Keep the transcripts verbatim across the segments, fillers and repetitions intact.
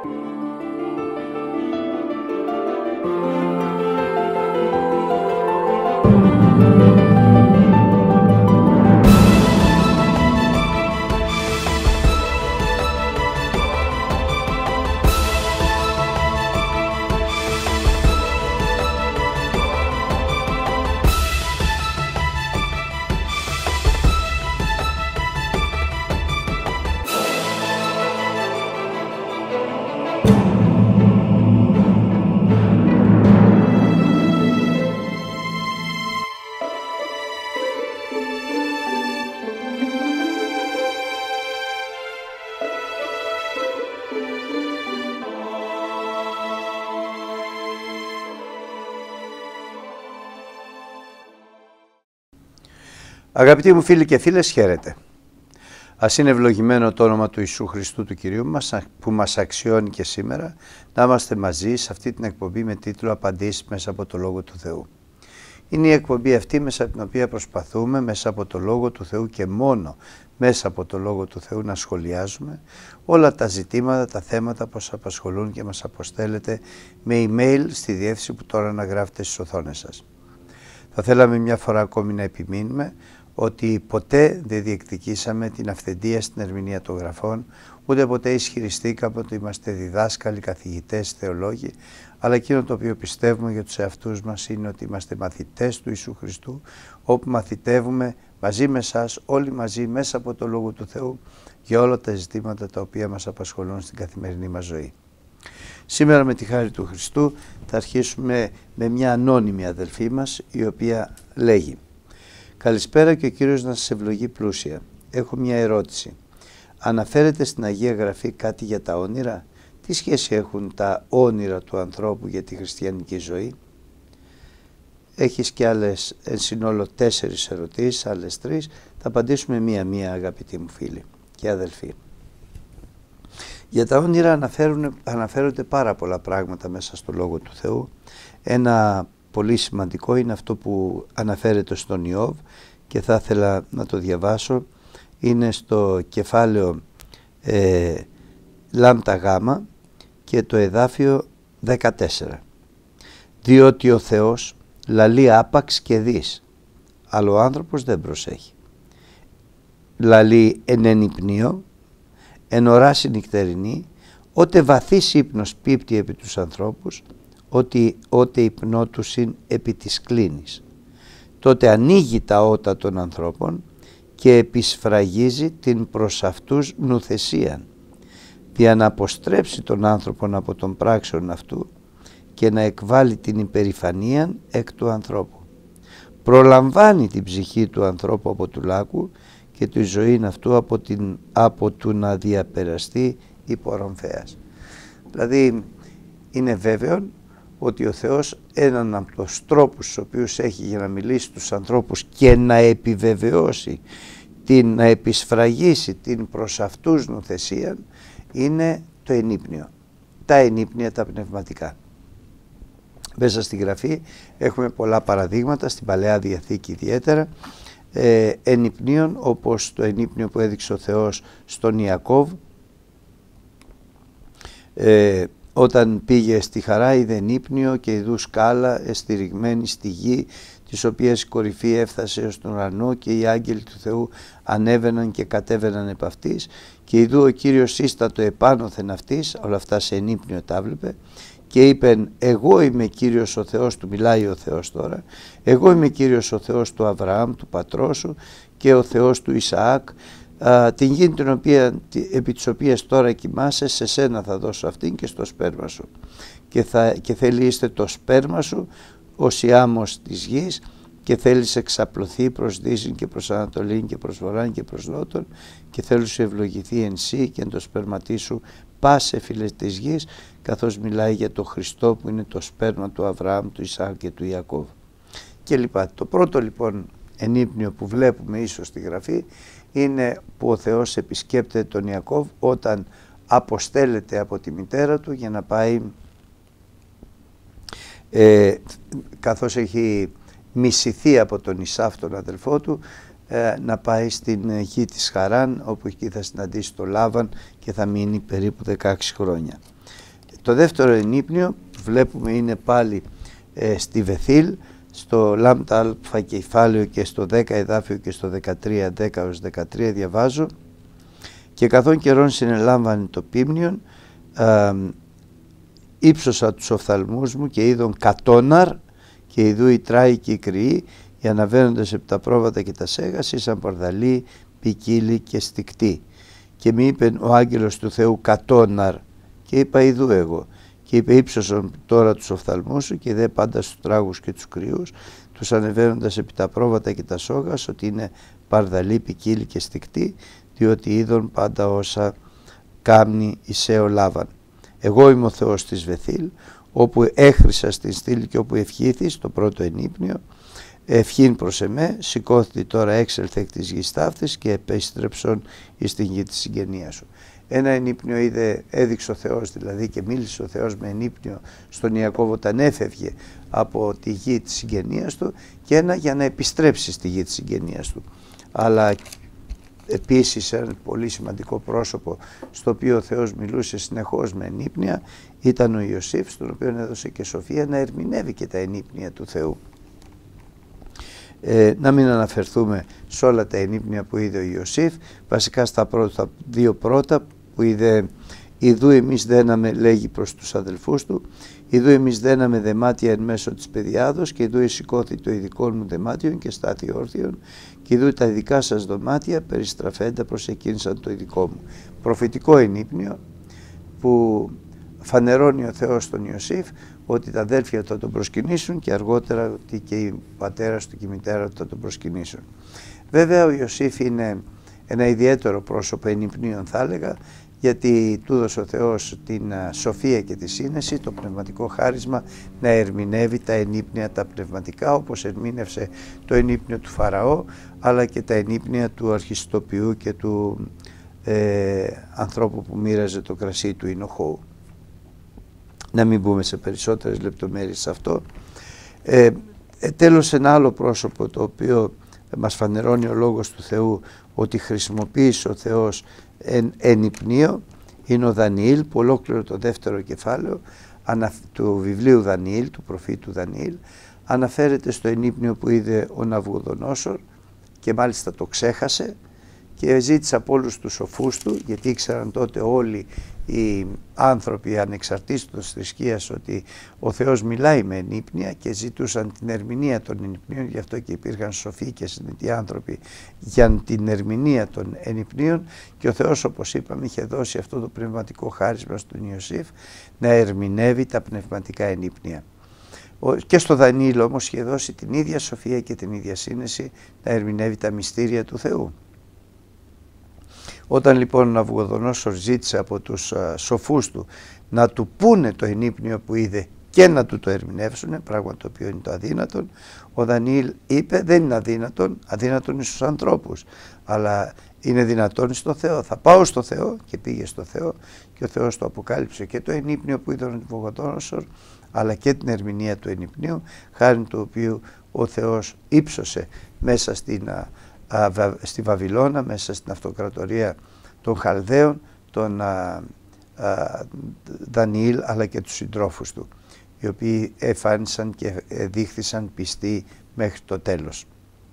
Αγαπητοί μου φίλοι και φίλες, χαίρετε. Ας είναι ευλογημένο το όνομα του Ιησού Χριστού του Κυρίου μας, που μας αξιώνει και σήμερα να είμαστε μαζί σε αυτή την εκπομπή με τίτλο «Απαντήσεις μέσα από το Λόγο του Θεού». Είναι η εκπομπή αυτή μέσα από την οποία προσπαθούμε μέσα από το Λόγο του Θεού και μόνο μέσα από το Λόγο του Θεού να σχολιάζουμε όλα τα ζητήματα, τα θέματα που μας απασχολούν και μας αποστέλλετε με email στη διεύθυνση που τώρα αναγράφετε στις οθόνες σας. Θα θέλαμε μια φορά ακόμη να επιμείνουμε ότι ποτέ δεν διεκδικήσαμε την αυθεντία στην ερμηνεία των γραφών, ούτε ποτέ ισχυριστήκαμε ότι είμαστε διδάσκαλοι, καθηγητές, θεολόγοι, αλλά εκείνο το οποίο πιστεύουμε για τους εαυτούς μας είναι ότι είμαστε μαθητές του Ιησού Χριστού, όπου μαθητεύουμε μαζί με εσάς, όλοι μαζί μέσα από το Λόγο του Θεού, για όλα τα ζητήματα τα οποία μας απασχολούν στην καθημερινή μας ζωή. Σήμερα με τη χάρη του Χριστού θα αρχίσουμε με μια ανώνυμη αδελφή μας, η οποία λέγει: «Καλησπέρα και ο Κύριος να σας ευλογεί πλούσια. Έχω μια ερώτηση. Αναφέρεται στην Αγία Γραφή κάτι για τα όνειρα? Τι σχέση έχουν τα όνειρα του ανθρώπου για τη χριστιανική ζωή?» Έχεις και άλλες εν συνόλο τέσσερις ερωτήσεις, άλλες τρεις. Θα απαντήσουμε μία-μία, αγαπητοί μου φίλοι και αδελφοί. Για τα όνειρα αναφέρουν, αναφέρονται πάρα πολλά πράγματα μέσα στο Λόγο του Θεού. Ένα πολύ σημαντικό είναι αυτό που αναφέρεται στον Ιώβ και θα ήθελα να το διαβάσω. Είναι στο κεφάλαιο ε, λάμτα γάμα και το εδάφιο δεκατέσσερα. «Διότι ο Θεός λαλεί άπαξ και δεις, αλλά ο άνθρωπος δεν προσέχει. Λαλεί εν ενυπνίο, εν οράσει νυχτερινή, ότε βαθύς ύπνος πίπτει επί τους ανθρώπους, ότι ότε υπνό τους είναι επί της κλίνης. Τότε ανοίγει τα ότα των ανθρώπων και επισφραγίζει την προς αυτούς νουθεσίαν, δια να αποστρέψει τον άνθρωπον από τον πράξεων αυτού και να εκβάλει την υπερηφανίαν εκ του ανθρώπου. Προλαμβάνει την ψυχή του ανθρώπου από του λάκου και τη ζωή αυτού από, την, από του να διαπεραστεί υπορομφέας». Δηλαδή είναι βέβαιο ότι ο Θεός έναν από τους τρόπους τους οποίους έχει για να μιλήσει στους ανθρώπους και να επιβεβαιώσει, την, να επισφραγίσει την προς αυτούς νουθεσία είναι το ενύπνιο, τα ενύπνια τα πνευματικά. Μέσα στη Γραφή έχουμε πολλά παραδείγματα, στην Παλαιά Διαθήκη ιδιαίτερα, ε, ενυπνίων, όπως το ενύπνιο που έδειξε ο Θεός στον Ιακώβ, ε, όταν πήγε στη Χαρά είδε ενύπνιο και ειδού σκάλα εστηριγμένη στη γη, της οποίας η κορυφή έφτασε ως τον ουρανό και οι άγγελοι του Θεού ανέβαιναν και κατέβαιναν επ' αυτής και ειδού ο Κύριος ίστατο επάνωθεν αυτής, όλα αυτά σε ενύπνιο τα βλέπε, και είπεν: «Εγώ είμαι Κύριος ο Θεός», του μιλάει ο Θεός τώρα, «εγώ είμαι Κύριος ο Θεός του Αβραάμ, του πατρός σου, και ο Θεός του Ισαάκ. Α, την γη την οποία, επί της οποίας τώρα κοιμάσαι, σε σένα θα δώσω αυτήν και στο σπέρμα σου. Και, θα, και θέλει είστε το σπέρμα σου ως η άμμος της γης, και θέλεις εξαπλωθεί προς δύσιν και προς ανατολήν και προς βορράν και προς νότον, και θέλει σου ευλογηθεί εν σύ και εν το σπέρματί σου πάσε φίλες της γης», καθώς μιλάει για το Χριστό που είναι το σπέρμα του Αβραάμ, του Ισαάκ και του Ιακώβ και λοιπά. Το πρώτο λοιπόν ενύπνιο που βλέπουμε ίσως στη Γραφή είναι που ο Θεός επισκέπτεται τον Ιακώβ όταν αποστέλλεται από τη μητέρα του για να πάει, ε, καθώς έχει μισηθεί από τον Ισάφ τον αδελφό του, ε, να πάει στην γη της Χαράν, όπου εκεί θα συναντήσει τον Λάβαν και θα μείνει περίπου δεκαέξι χρόνια. το δεύτερο ενύπνιο βλέπουμε είναι πάλι ε, στη Βεθήλ, στο λάμδα αλφα κεφάλαιο και στο δέκα εδάφιο και στο δεκατρία, δέκα έως δεκατρία διαβάζω: «Και καθόν καιρόν συνελάμβανε το πίμνιον, ε, ύψωσα τους οφθαλμούς μου και είδον κατόναρ και ιδού οι τράοι και οι κρυοί, οι αναβαίνοντες επί τα πρόβατα και τα σέγας, ήσαν παρδαλοί, ποικίλοι και στικτοί. Και μη είπε ο άγγελος του Θεού κατόναρ, και είπα ιδού εγώ. Και είπε ύψωσον τώρα τους οφθαλμούς σου και δε πάντα στους τράγους και τους κρυούς, τους ανεβαίνοντας επί τα πρόβατα και τα σόγας, ότι είναι παρδαλοί, ποικίλοι και στικτοί, διότι είδον πάντα όσα κάμνη Ισαίο Λάβαν. Εγώ είμαι ο Θεός της Βεθήλ, όπου έχρισα στην στήλη και όπου ευχήθης, το πρώτο ενύπνιο, ευχήν προς εμέ, σηκώθη τώρα έξελθε εκ της γης ταύτης και επέστρεψον εις την γη της συγγενείας σου». Ένα ενύπνιο είδε, έδειξε ο Θεός δηλαδή και μίλησε ο Θεός με ενύπνιο στον Ιακώβ όταν έφευγε από τη γη της συγγενείας του, και ένα για να επιστρέψει στη γη της συγγενείας του. Αλλά επίσης ένα πολύ σημαντικό πρόσωπο στο οποίο ο Θεός μιλούσε συνεχώς με ενύπνια ήταν ο Ιωσήφ, στον οποίο έδωσε και σοφία να ερμηνεύει και τα ενύπνια του Θεού. Ε, να μην αναφερθούμε σε όλα τα ενύπνια που είδε ο Ιωσήφ, βασικά στα, πρώτα, στα δύο πρώτα που είδε: «Ιδού εμείς δέναμε», λέγει προς τους αδελφούς του, «Ιδού εμείς δέναμε δεμάτια εν μέσω της πεδιάδος, και ιδού εσηκώθη το ειδικό μου δεμάτιον και στάθη όρθιον, και ιδού τα δικά σας δωμάτια περιστραφέντα προσεκίνησαν το ειδικό μου». Προφητικό ενύπνιο που φανερώνει ο Θεός στον Ιωσήφ ότι τα αδέλφια θα τον προσκυνήσουν και αργότερα ότι και η πατέρας του και η μητέρα του θα τον προσκυνήσουν. Βέβαια ο Ιωσήφ είναι ένα ιδιαίτερο πρόσωπο ενυπνίων, θα έλεγα, γιατί του έδωσε ο Θεός την σοφία και τη σύνεση, το πνευματικό χάρισμα να ερμηνεύει τα ενύπνια τα πνευματικά, όπως ερμήνευσε το ενύπνιο του Φαραώ, αλλά και τα ενύπνια του αρχιστοποιού και του ε, ανθρώπου που μοίραζε το κρασί του Ινοχώου. Να μην μπούμε σε περισσότερες λεπτομέρειες σε αυτό. Ε, ε, τέλος, ένα άλλο πρόσωπο το οποίο μας φανερώνει ο Λόγος του Θεού ότι χρησιμοποίησε ο Θεός εν, ενυπνίο είναι ο Δανιήλ, που ολόκληρο το δεύτερο κεφάλαιο ανα, του βιβλίου Δανιήλ, του προφήτου Δανιήλ, αναφέρεται στο ενύπνιο που είδε ο Ναβουχοδονόσορ και μάλιστα το ξέχασε και ζήτησε από όλους τους σοφούς του, γιατί ήξεραν τότε όλοι οι άνθρωποι ανεξαρτήτως θρησκείας ότι ο Θεός μιλάει με ενύπνια, και ζητούσαν την ερμηνεία των ενυπνίων, γι' αυτό και υπήρχαν σοφοί και συνετοί άνθρωποι για την ερμηνεία των ενυπνίων, και ο Θεός, όπως είπαμε, είχε δώσει αυτό το πνευματικό χάρισμα στον Ιωσήφ να ερμηνεύει τα πνευματικά ενύπνια. Και στο Δανιήλ όμως είχε δώσει την ίδια σοφία και την ίδια σύνεση να ερμηνεύει τα μυστήρια του Θεού. Όταν λοιπόν ο Ναβουχοδονόσορ ζήτησε από τους α, σοφούς του να του πούνε το ενύπνιο που είδε και να του το ερμηνεύσουν, πράγμα το οποίο είναι το αδύνατον, ο Δανιήλ είπε: δεν είναι αδύνατον, αδύνατον είναι στους ανθρώπους, αλλά είναι δυνατόν στο Θεό. Θα πάω στο Θεό, και πήγε στο Θεό, και ο Θεός του αποκάλυψε και το ενύπνιο που είδε ο Ναβουχοδονόσορ, αλλά και την ερμηνεία του ενυπνίου, χάρη του οποίου ο Θεός ύψωσε μέσα στην α, στη Βαβυλώνα, μέσα στην αυτοκρατορία των Χαλδαίων, τον α, α, Δανιήλ, αλλά και τους συντρόφους του, οι οποίοι εφάνισαν και δείχθησαν πιστοί μέχρι το τέλος.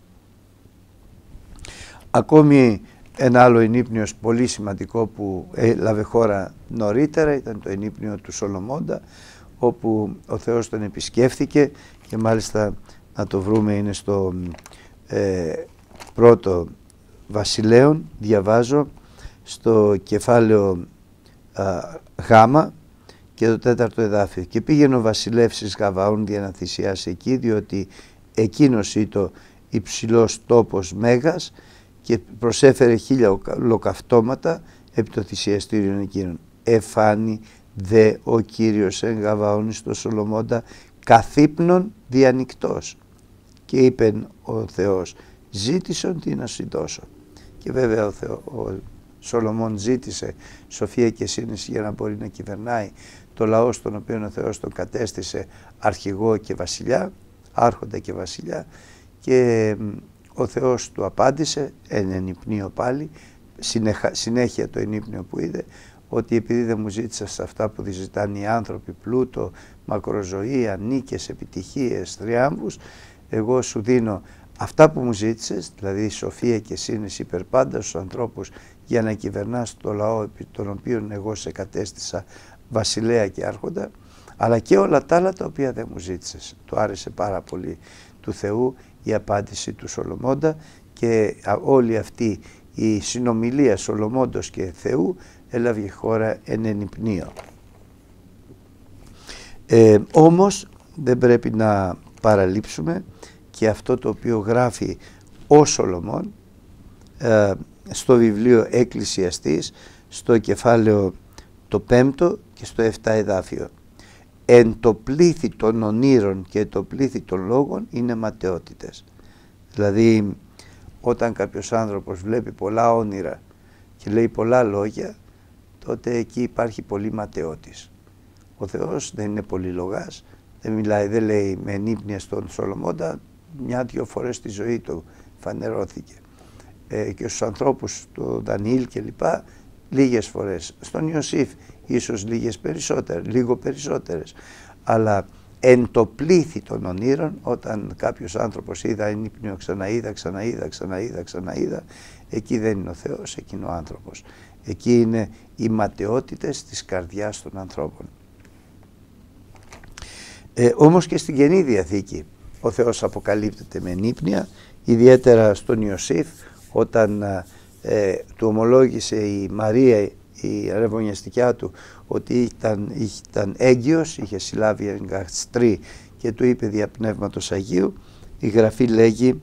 Ακόμη ένα άλλο ενύπνιο πολύ σημαντικό που έλαβε χώρα νωρίτερα ήταν το ενύπνιο του Σολομώντα, όπου ο Θεός τον επισκέφθηκε, και μάλιστα να το βρούμε είναι στο ε, πρώτο Βασιλέων, διαβάζω στο κεφάλαιο α, Γάμα και το τέταρτο εδάφιο. «Και πήγαινε ο βασιλεύς εις Γαβαών για να θυσιάσει εκεί, διότι εκείνος ήταν υψηλός τόπος μέγας, και προσέφερε χίλια ολοκαυτώματα επί το θυσιαστήριον εκείνων. Εφάνη δε ο Κύριος εν Γαβαών στο Σολομώντα καθύπνον διανυκτός. Και είπεν ο Θεός, ζήτησον τι να σου δώσω». Και βέβαια ο, Θεό, ο Σολομών ζήτησε σοφία και σύνεση για να μπορεί να κυβερνάει το λαό στον οποίο ο Θεός τον κατέστησε αρχηγό και βασιλιά, άρχοντα και βασιλιά, και ο Θεός του απάντησε εν ενυπνίο πάλι, συνέχεια το ενύπνιο που είδε, ότι επειδή δεν μου ζήτησα σε αυτά που ζητάνε οι άνθρωποι, πλούτο, μακροζωία, νίκες, επιτυχίες, θριάμβους, εγώ σου δίνω αυτά που μου ζήτησες, δηλαδή σοφία και σύνεση υπερπάντα στους ανθρώπους, για να κυβερνάς το λαό επί τον οποίο εγώ σε κατέστησα βασιλέα και άρχοντα, αλλά και όλα τα άλλα τα οποία δεν μου ζήτησες. Του άρεσε πάρα πολύ του Θεού η απάντηση του Σολομώντα, και όλη αυτή η συνομιλία Σολομώντος και Θεού έλαβε χώρα εν ενυπνίο. Ε, όμως δεν πρέπει να παραλείψουμε και αυτό το οποίο γράφει ο Σολομών ε, στο βιβλίο Εκκλησιαστής, στο κεφάλαιο το πέμπτο και στο εφτά εδάφιο. Εν το πλήθη των ονείρων και το πλήθη των λόγων είναι ματαιότητες. Δηλαδή όταν κάποιος άνθρωπος βλέπει πολλά όνειρα και λέει πολλά λόγια, τότε εκεί υπάρχει πολύ ματαιότης. Ο Θεός δεν είναι πολυλογάς, δεν μιλάει, δεν λέει με ενύπνοια στον Σολομώντα, μια-δυο φορές στη ζωή του φανερώθηκε. Ε, και στους ανθρώπους, τον Δανιήλ και λοιπά, λίγες φορές. Στον Ιωσήφ ίσως λίγες περισσότερες, λίγο περισσότερες. Αλλά εν το πλήθη των ονείρων, όταν κάποιος άνθρωπος είδα ενύπνιο, ξαναείδα, ξαναείδα, ξαναείδα, ξαναείδα, εκεί δεν είναι ο Θεός, εκεί είναι ο άνθρωπος. Εκεί είναι οι ματαιότητες της καρδιάς των ανθρώπων. Ε, όμως και στην Καινή Διαθήκη ο Θεός αποκαλύπτεται με ενύπνοια, ιδιαίτερα στον Ιωσήφ, όταν ε, του ομολόγησε η Μαρία, η αρεβωνιαστικιά του, ότι ήταν, ήταν έγκυος, είχε συλλάβει εγκαστρί και του είπε δια Πνεύματος Αγίου. Η Γραφή λέγει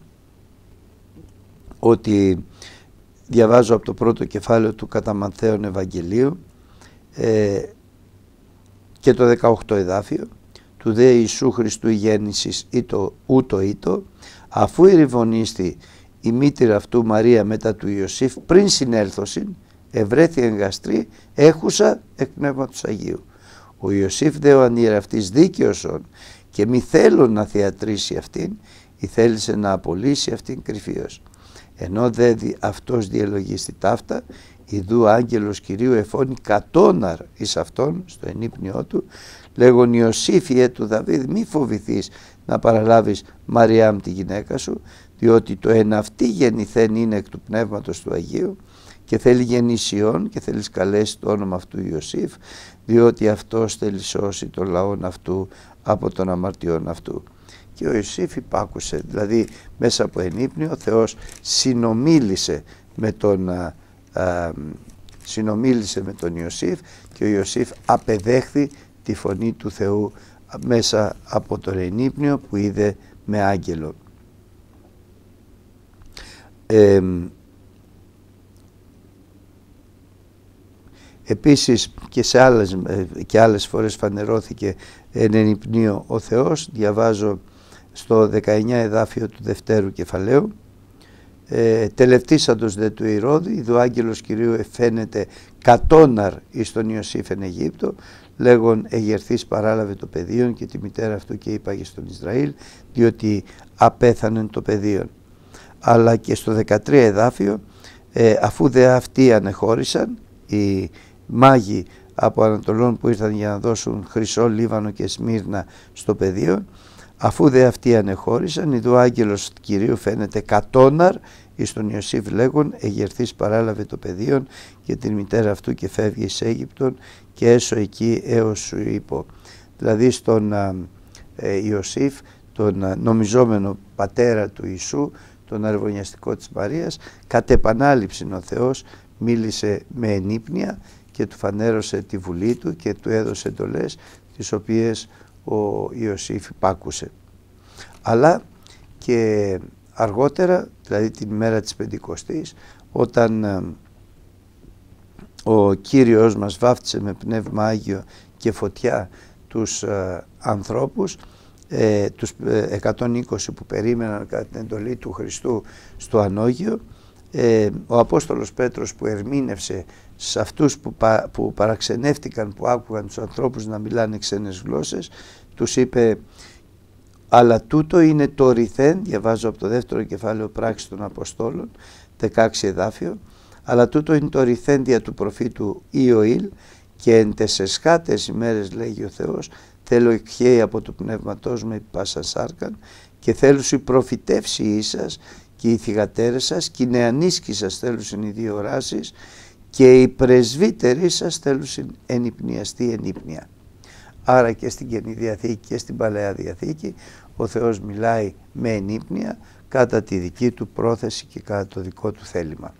ότι, διαβάζω από το πρώτο κεφάλαιο του κατά Ματθαίον Ευαγγελίου ε, και το δεκαοκτώ εδάφιο, του δε Ιησού Χριστού η γέννησης ήτο, ούτω ήτο, αφού ηρυβονίστη η μήτηρα αυτού Μαρία μετά του Ιωσήφ, πριν συνέλθωσιν, ευρέθη εγκαστρί, έχουσα εκ Πνεύματος Αγίου. Ο Ιωσήφ δε ο ανήραυτης δίκαιος και μη θέλουν να θεατρήσει αυτήν, ή θέλησε να απολύσει αυτήν κρυφίως. Ενώ δε αυτός διαλογίστη ταύτα, ιδού άγγελος Κυρίου εφώνει κατόναρ εις αυτόν, στο ενύπνιό του, λέγον Ιωσήφιε του Δαβίδ, μη φοβηθείς να παραλάβεις Μαριάμ τη γυναίκα σου, διότι το εν αυτή γεννηθέν είναι εκ του Πνεύματος του Αγίου, και θέλει γεννησιών και θέλει καλέσει το όνομα αυτού Ιωσήφ, διότι αυτός θέλει σώσει τον λαόν αυτού από των αμαρτιών αυτού. Και ο Ιωσήφ υπάκουσε, δηλαδή μέσα από ενύπνιο ο Θεός συνομίλησε με τον, α, α, συνομίλησε με τον Ιωσήφ, και ο Ιωσήφ απεδέχθη τη φωνή του Θεού μέσα από τον ενύπνιο που είδε με άγγελο. Ε, Επίσης και σε άλλες, και άλλες φορές φανερώθηκε εν ενυπνίο ο Θεός. Διαβάζω στο δεκαεννιά εδάφιο του δευτέρου κεφαλαίου. Ε, Τελευτήσαντος δε του Ηρώδη, ειδου άγγελος Κυρίου εφαίνεται κατόναρ εις τον Ιωσήφ εν Αιγύπτο, λέγον εγερθής παράλαβε το παιδίον και τη μητέρα αυτού και είπαγε στον Ισραήλ, διότι απέθανεν το παιδίον. Αλλά και στο δεκατρία εδάφιο, ε, αφού δε αυτοί ανεχώρησαν, οι μάγοι από Ανατολών που ήρθαν για να δώσουν χρυσό, λίβανο και σμύρνα στο πεδίο, αφού δε αυτοί ανεχώρησαν, ειδού άγγελος Κυρίου φαίνεται κατόναρ εις τον Ιωσήφ λέγον εγερθής παράλαβε το παιδίον και την μητέρα αυτού και φεύγει εις Αίγυπτον και έσω εκεί έως σου είπω. Δηλαδή στον α, ε, Ιωσήφ, τον α, νομιζόμενο πατέρα του Ιησού, τον αρβωνιαστικό της Μαρίας, κατ' επανάληψη ο Θεός μίλησε με ενύπνοια και του φανέρωσε τη βουλή του και του έδωσε εντολές, τις οποίες ο Ιωσήφ υπάκουσε. Αλλά και αργότερα, δηλαδή την ημέρα της Πεντηκοστής, όταν ο Κύριος μας βάφτισε με Πνεύμα Άγιο και φωτιά τους ε, ανθρώπους, ε, τους εκατόν είκοσι που περίμεναν κατά την εντολή του Χριστού στο Ανώγειο, ε, ο Απόστολος Πέτρος που ερμήνευσε σε αυτούς που, πα, που παραξενεύτηκαν, που άκουγαν τους ανθρώπους να μιλάνε ξένες γλώσσες, τους είπε αλλά τούτο είναι το ρηθέν, διαβάζω από το δεύτερο κεφάλαιο Πράξης των Αποστόλων, δεκαέξι εδάφιο, Αλλά τούτο είναι το ρηθέντια του προφήτου Ιωήλ, και εν τες εσχάτες ημέρες, λέγει ο Θεός, θέλω εκχέει από το πνεύματός μου επί πάσα σάρκαν, και θέλουσι προφητεύσει ίσας και οι θυγατέρες σας, και οι νεανίσκοι σας θέλουσιν οι δύο οράσεις, και οι πρεσβύτεροι σας θέλουσιν ενυπνιαστεί ενύπνια. Άρα και στην Καινή Διαθήκη και στην Παλαιά Διαθήκη ο Θεός μιλάει με ενύπνια κατά τη δική του πρόθεση και κατά το δικό του θέλημα.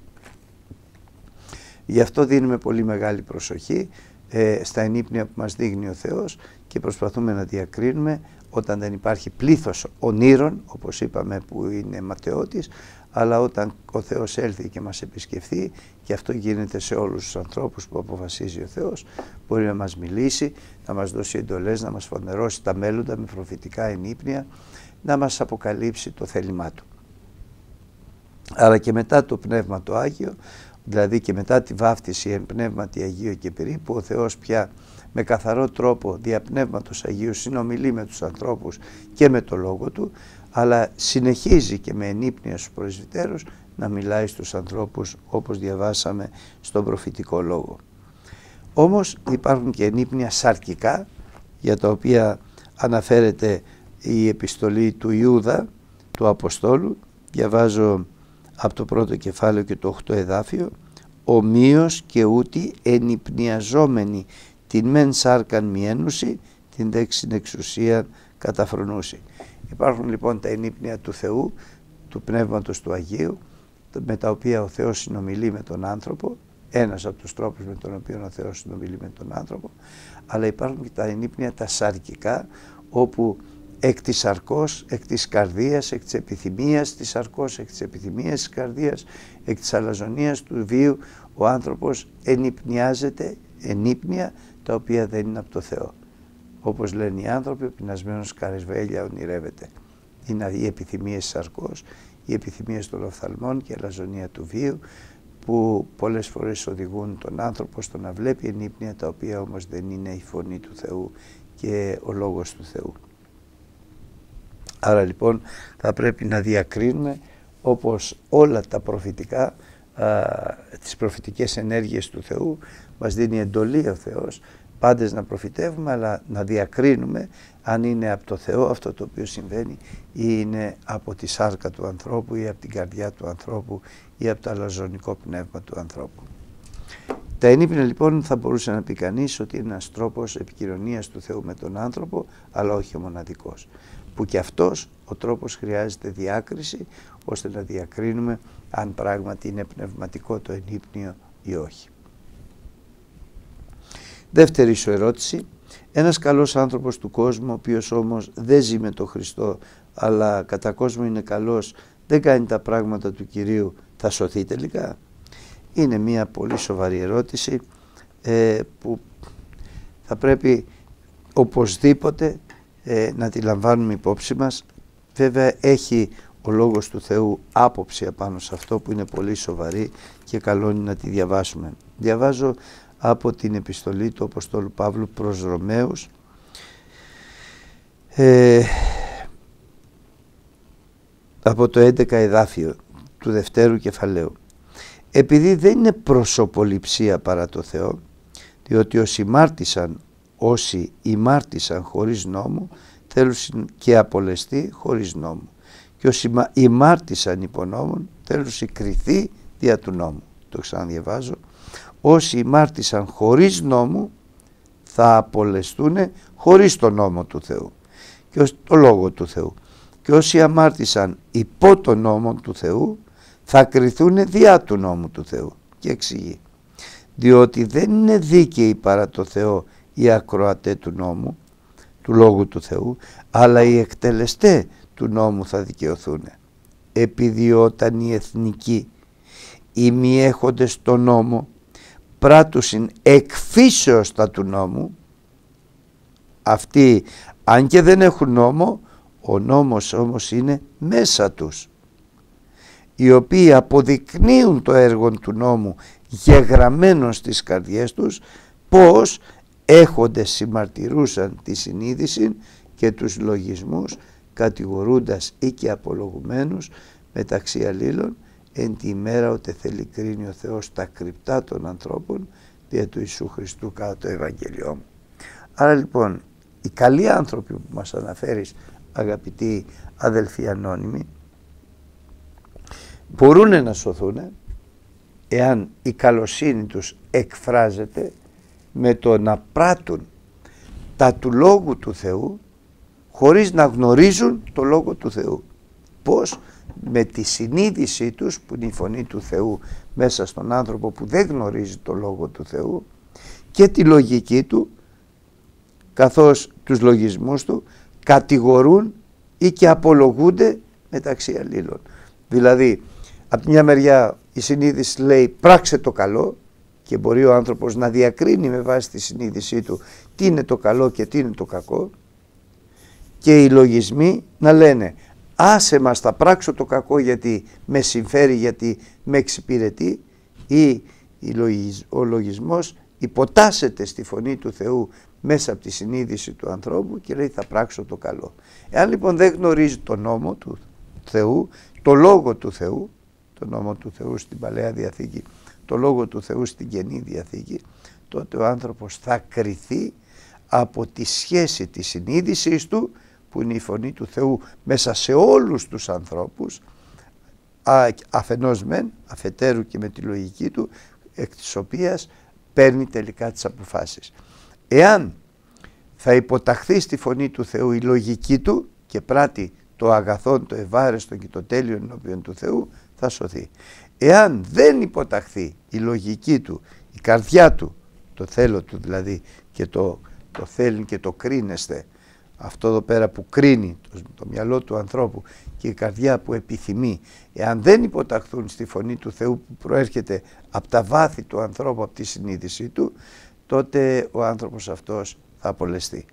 Γι' αυτό δίνουμε πολύ μεγάλη προσοχή ε, στα ενύπνια που μας δείχνει ο Θεός και προσπαθούμε να διακρίνουμε όταν δεν υπάρχει πλήθος ονείρων, όπως είπαμε, που είναι ματαιώτης, αλλά όταν ο Θεός έλθει και μας επισκεφθεί, και αυτό γίνεται σε όλους τους ανθρώπους που αποφασίζει ο Θεός, μπορεί να μας μιλήσει, να μας δώσει εντολές, να μας φανερώσει τα μέλλοντα με προφητικά ενύπνια, να μας αποκαλύψει το θέλημά του. Αλλά και μετά το Πνεύμα το Άγιο, δηλαδή και μετά τη βάφτιση εν Πνεύματι Αγίου και περίπου, ο Θεός πια με καθαρό τρόπο δια Πνεύματος Αγίου συνομιλεί με τους ανθρώπους και με το Λόγο Του, αλλά συνεχίζει και με ενύπνια στους πρεσβυτέρους να μιλάει στους ανθρώπους, όπως διαβάσαμε στον προφητικό λόγο. Όμως υπάρχουν και ενύπνια σαρκικά, για τα οποία αναφέρεται η επιστολή του Ιούδα, του Αποστόλου. Διαβάζω από το πρώτο κεφάλαιο και το οχτώ εδάφιο. «Ομοίως και ούτι ενυπνιαζόμενοι την μεν σάρκαν μιένουση, την δέξιν εξουσίαν καταφρονούση». Υπάρχουν λοιπόν τα ενύπνια του Θεού, του Πνεύματος του Αγίου, με τα οποία ο Θεός συνομιλεί με τον άνθρωπο, ένας από τους τρόπους με τον οποίο ο Θεός συνομιλεί με τον άνθρωπο, αλλά υπάρχουν και τα ενύπνια τα σαρκικά, όπου εκ της σαρκός, εκ της καρδίας, εκ της επιθυμίας της σαρκός, εκ της επιθυμίας της καρδίας, εκ της αλαζονίας του βίου, ο άνθρωπος ενυπνιάζεται, ενύπνια τα οποία δεν είναι από το Θεό. Όπως λένε οι άνθρωποι, ο πεινασμένος καρεσβέλια ονειρεύεται. Είναι οι επιθυμίες της σαρκός, οι επιθυμίες των οφθαλμών και η αλαζονία του βίου, που πολλές φορές οδηγούν τον άνθρωπο στο να βλέπει ενύπνια τα οποία όμως δεν είναι η φωνή του Θεού και ο λόγος του Θεού. Άρα λοιπόν θα πρέπει να διακρίνουμε, όπως όλα τα προφητικά, α, τις προφητικές ενέργειες του Θεού, μας δίνει εντολή ο Θεός πάντες να προφητεύουμε, αλλά να διακρίνουμε αν είναι από το Θεό αυτό το οποίο συμβαίνει ή είναι από τη σάρκα του ανθρώπου ή από την καρδιά του ανθρώπου ή από το αλαζονικό πνεύμα του ανθρώπου. Τα ενύπνια λοιπόν θα μπορούσε να πει κανείς ότι είναι ένας τρόπος επικοινωνίας του Θεού με τον άνθρωπο, αλλά όχι ο μοναδικός, που και αυτός ο τρόπος χρειάζεται διάκριση, ώστε να διακρίνουμε αν πράγματι είναι πνευματικό το ενύπνιο ή όχι. Δεύτερη σου ερώτηση. Ένας καλός άνθρωπος του κόσμου, ο οποίος όμως δεν ζει με τον Χριστό, αλλά κατά κόσμο είναι καλός, δεν κάνει τα πράγματα του Κυρίου, θα σωθεί τελικά? Είναι μια πολύ σοβαρή ερώτηση ε, που θα πρέπει οπωσδήποτε ε, να τη λαμβάνουμε υπόψη μας. Βέβαια έχει ο Λόγος του Θεού άποψη απάνω σε αυτό που είναι πολύ σοβαρή και καλό είναι να τη διαβάσουμε. Διαβάζω από την επιστολή του Αποστόλου Παύλου προς Ρωμαίους, ε, από το έντεκα εδάφιο του δευτέρου κεφαλαίου. Επειδή δεν είναι προσωποληψία παρά το Θεό, διότι όσοι ημάρτησαν, όσοι ημάρτησαν χωρίς νόμου, θέλουν και απολεστεί χωρίς νόμου. Και όσοι ημάρτησαν υπό νόμων, θέλουν κριθεί δια του νόμου. Το ξαναδιαβάζω. Όσοι ημάρτησαν χωρίς νόμου θα απολεστούν χωρίς το νόμο του Θεού και το λόγο του Θεού. Και όσοι αμάρτησαν υπό το νόμο του Θεού θα κριθούν διά του νόμου του Θεού. Και εξηγεί. Διότι δεν είναι δίκαιοι παρά το Θεό οι ακροατές του νόμου, του λόγου του Θεού, αλλά οι εκτελεστές του νόμου θα δικαιωθούν. Επειδή όταν οι εθνικοί, οι μη έχοντες το νόμο, πράττουσιν εκφύσεως τα του νόμου, αυτοί αν και δεν έχουν νόμο, ο νόμος όμως είναι μέσα τους, οι οποίοι αποδεικνύουν το έργο του νόμου γεγραμμένο στις καρδιές τους, πως έχοντες συμμαρτυρούσαν τη συνείδηση και τους λογισμούς, κατηγορούντας ή και απολογουμένους μεταξύ αλλήλων, εν τη ημέρα ότε θέλει κρίνει ο Θεός τα κρυπτά των ανθρώπων δια του Ιησού Χριστού κατά το Ευαγγελιό μου. Άρα λοιπόν οι καλοί άνθρωποι που μας αναφέρεις, αγαπητοί αδελφοί ανώνυμοι, μπορούν να σωθούν εάν η καλοσύνη τους εκφράζεται με το να πράττουν τα του Λόγου του Θεού χωρίς να γνωρίζουν το Λόγο του Θεού. Πώς? Με τη συνείδησή τους, που είναι η φωνή του Θεού μέσα στον άνθρωπο που δεν γνωρίζει το Λόγο του Θεού, και τη λογική του, καθώς τους λογισμούς του κατηγορούν ή και απολογούνται μεταξύ αλλήλων. Δηλαδή, από μια μεριά η συνείδηση λέει πράξε το καλό, και μπορεί ο άνθρωπος να διακρίνει με βάση τη συνείδησή του τι είναι το καλό και τι είναι το κακό, και οι λογισμοί να λένε άσε μας θα πράξω το κακό γιατί με συμφέρει, γιατί με εξυπηρετεί, ή ο λογισμός υποτάσσεται στη φωνή του Θεού μέσα από τη συνείδηση του ανθρώπου και λέει θα πράξω το καλό. Εάν λοιπόν δεν γνωρίζει το νόμο του Θεού, το Λόγο του Θεού, το νόμο του Θεού στην Παλαιά Διαθήκη, το Λόγο του Θεού στην Καινή Διαθήκη, τότε ο άνθρωπος θα κριθεί από τη σχέση της συνείδησης του, που είναι η φωνή του Θεού μέσα σε όλους τους ανθρώπους, αφενός μεν, αφετέρου και με τη λογική του, εκ της οποίας παίρνει τελικά τις αποφάσεις. Εάν θα υποταχθεί στη φωνή του Θεού η λογική του και πράττει το αγαθόν, το ευάρεστο και το τέλειο ενώπιον του Θεού, θα σωθεί. Εάν δεν υποταχθεί η λογική του, η καρδιά του, το θέλω του δηλαδή, και το, το θέλει και το κρίνεστε, αυτό εδώ πέρα που κρίνει το, το μυαλό του ανθρώπου και η καρδιά που επιθυμεί, εάν δεν υποταχθούν στη φωνή του Θεού που προέρχεται από τα βάθη του ανθρώπου, από τη συνείδησή του, τότε ο άνθρωπος αυτός θα απολεστεί.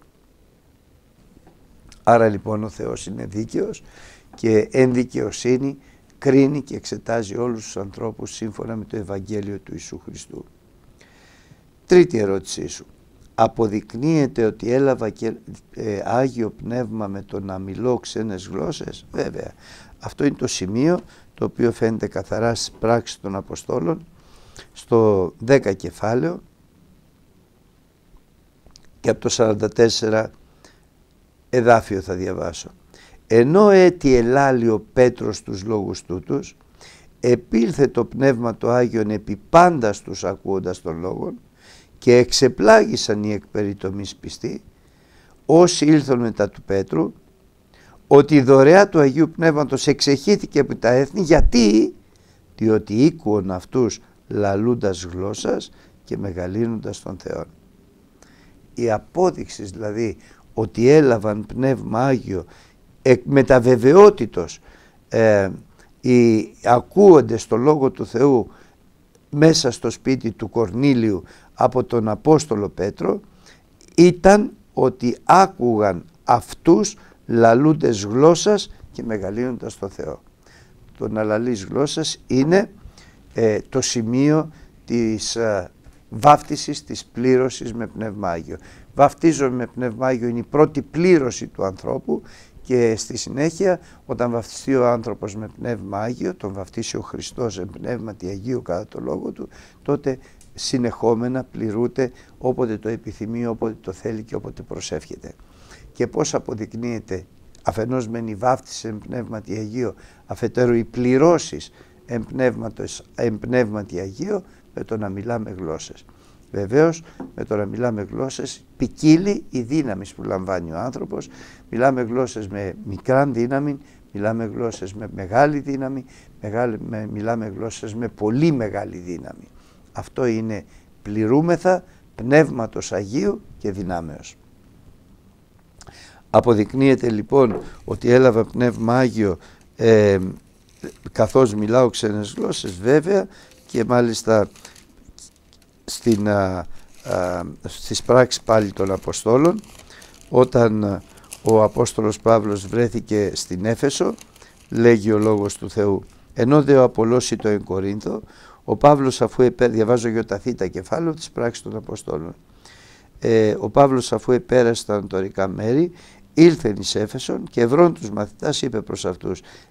Άρα λοιπόν ο Θεός είναι δίκαιος και εν δικαιοσύνη κρίνει και εξετάζει όλους τους ανθρώπους σύμφωνα με το Ευαγγέλιο του Ιησού Χριστού. Τρίτη ερώτησή σου. Αποδεικνύεται ότι έλαβα και ε, Άγιο Πνεύμα με το να μιλώ ξένες γλώσσες? Βέβαια. Αυτό είναι το σημείο το οποίο φαίνεται καθαρά στις πράξεις των Αποστόλων στο δέκα κεφάλαιο και από το σαράντα τέσσερα εδάφιο θα διαβάσω. Ενώ έτι ελάλει ο Πέτρος τους λόγους τούτους, επήλθε το Πνεύμα το Άγιον επί πάντα τους ακούοντας των λόγων και εξεπλάγησαν οι εκ περιτομής πιστοί, όσοι ήλθον μετά του Πέτρου, ότι η δωρεά του Αγίου Πνεύματος εξεχύθηκε από τα έθνη. Γιατί? Διότι ήκουον αυτούς λαλούντας γλώσσας και μεγαλύνοντας τον Θεόν. Η απόδειξη δηλαδή ότι έλαβαν Πνεύμα Άγιο με τα βεβαιότητος ε, οι ακούοντες το Λόγο του Θεού μέσα στο σπίτι του Κορνήλιου από τον Απόστολο Πέτρο, ήταν ότι άκουγαν αυτούς λαλούντες γλώσσας και μεγαλύνοντας τον Θεό. Το να λαλείς γλώσσας είναι ε, το σημείο της ε, βάφτισης, της πλήρωσης με Πνεύμα Άγιο. Βαφτίζομαι με Πνεύμα Άγιο είναι η πρώτη πλήρωση του ανθρώπου, και στη συνέχεια όταν βαφτιστεί ο άνθρωπος με Πνεύμα Άγιο, τον βαφτίσει ο Χριστός εν Πνεύματι Αγίου κατά το Λόγο του, τότε συνεχόμενα πληρούνται όποτε το επιθυμεί, όποτε το θέλει και όποτε προσεύχεται. Και πώς αποδεικνύεται αφενός μεν η βάφτιση εν Πνεύματι Αγίου, αφετέρου οι πληρώσεις εν, εν Πνεύματι Αγίου, με το να μιλάμε γλώσσες. Βεβαίως με το να μιλάμε γλώσσες ποικίλει η δύναμη που λαμβάνει ο άνθρωπος. Μιλάμε γλώσσες με μικρά δύναμη, μιλάμε γλώσσες με μεγάλη δύναμη, μεγάλη, με, μιλάμε γλώσσες με πολύ μεγάλη δύναμη. Αυτό είναι πληρούμεθα Πνεύματος Αγίου και δυνάμεως. Αποδεικνύεται λοιπόν ότι έλαβα Πνεύμα Άγιο ε, καθώς μιλάω ξένες γλώσσες, βέβαια, και μάλιστα στην, α, α, στις πράξεις πάλι των Αποστόλων, όταν ο Απόστολος Παύλος βρέθηκε στην Έφεσο, λέγει ο Λόγος του Θεού, ενώ δε ο Απολλώς ήτο εν Κορίνθο, ο Παύλος αφού επέ... διαβάζω γιοταθήτα κεφάλαιο της πράξης των Αποστόλων, ε, ο Παύλος αφού επέρασε τα ανατολικά μέρη, ήλθεν εις Έφεσον και ευρών τους μαθητάς είπε προς αυτούς,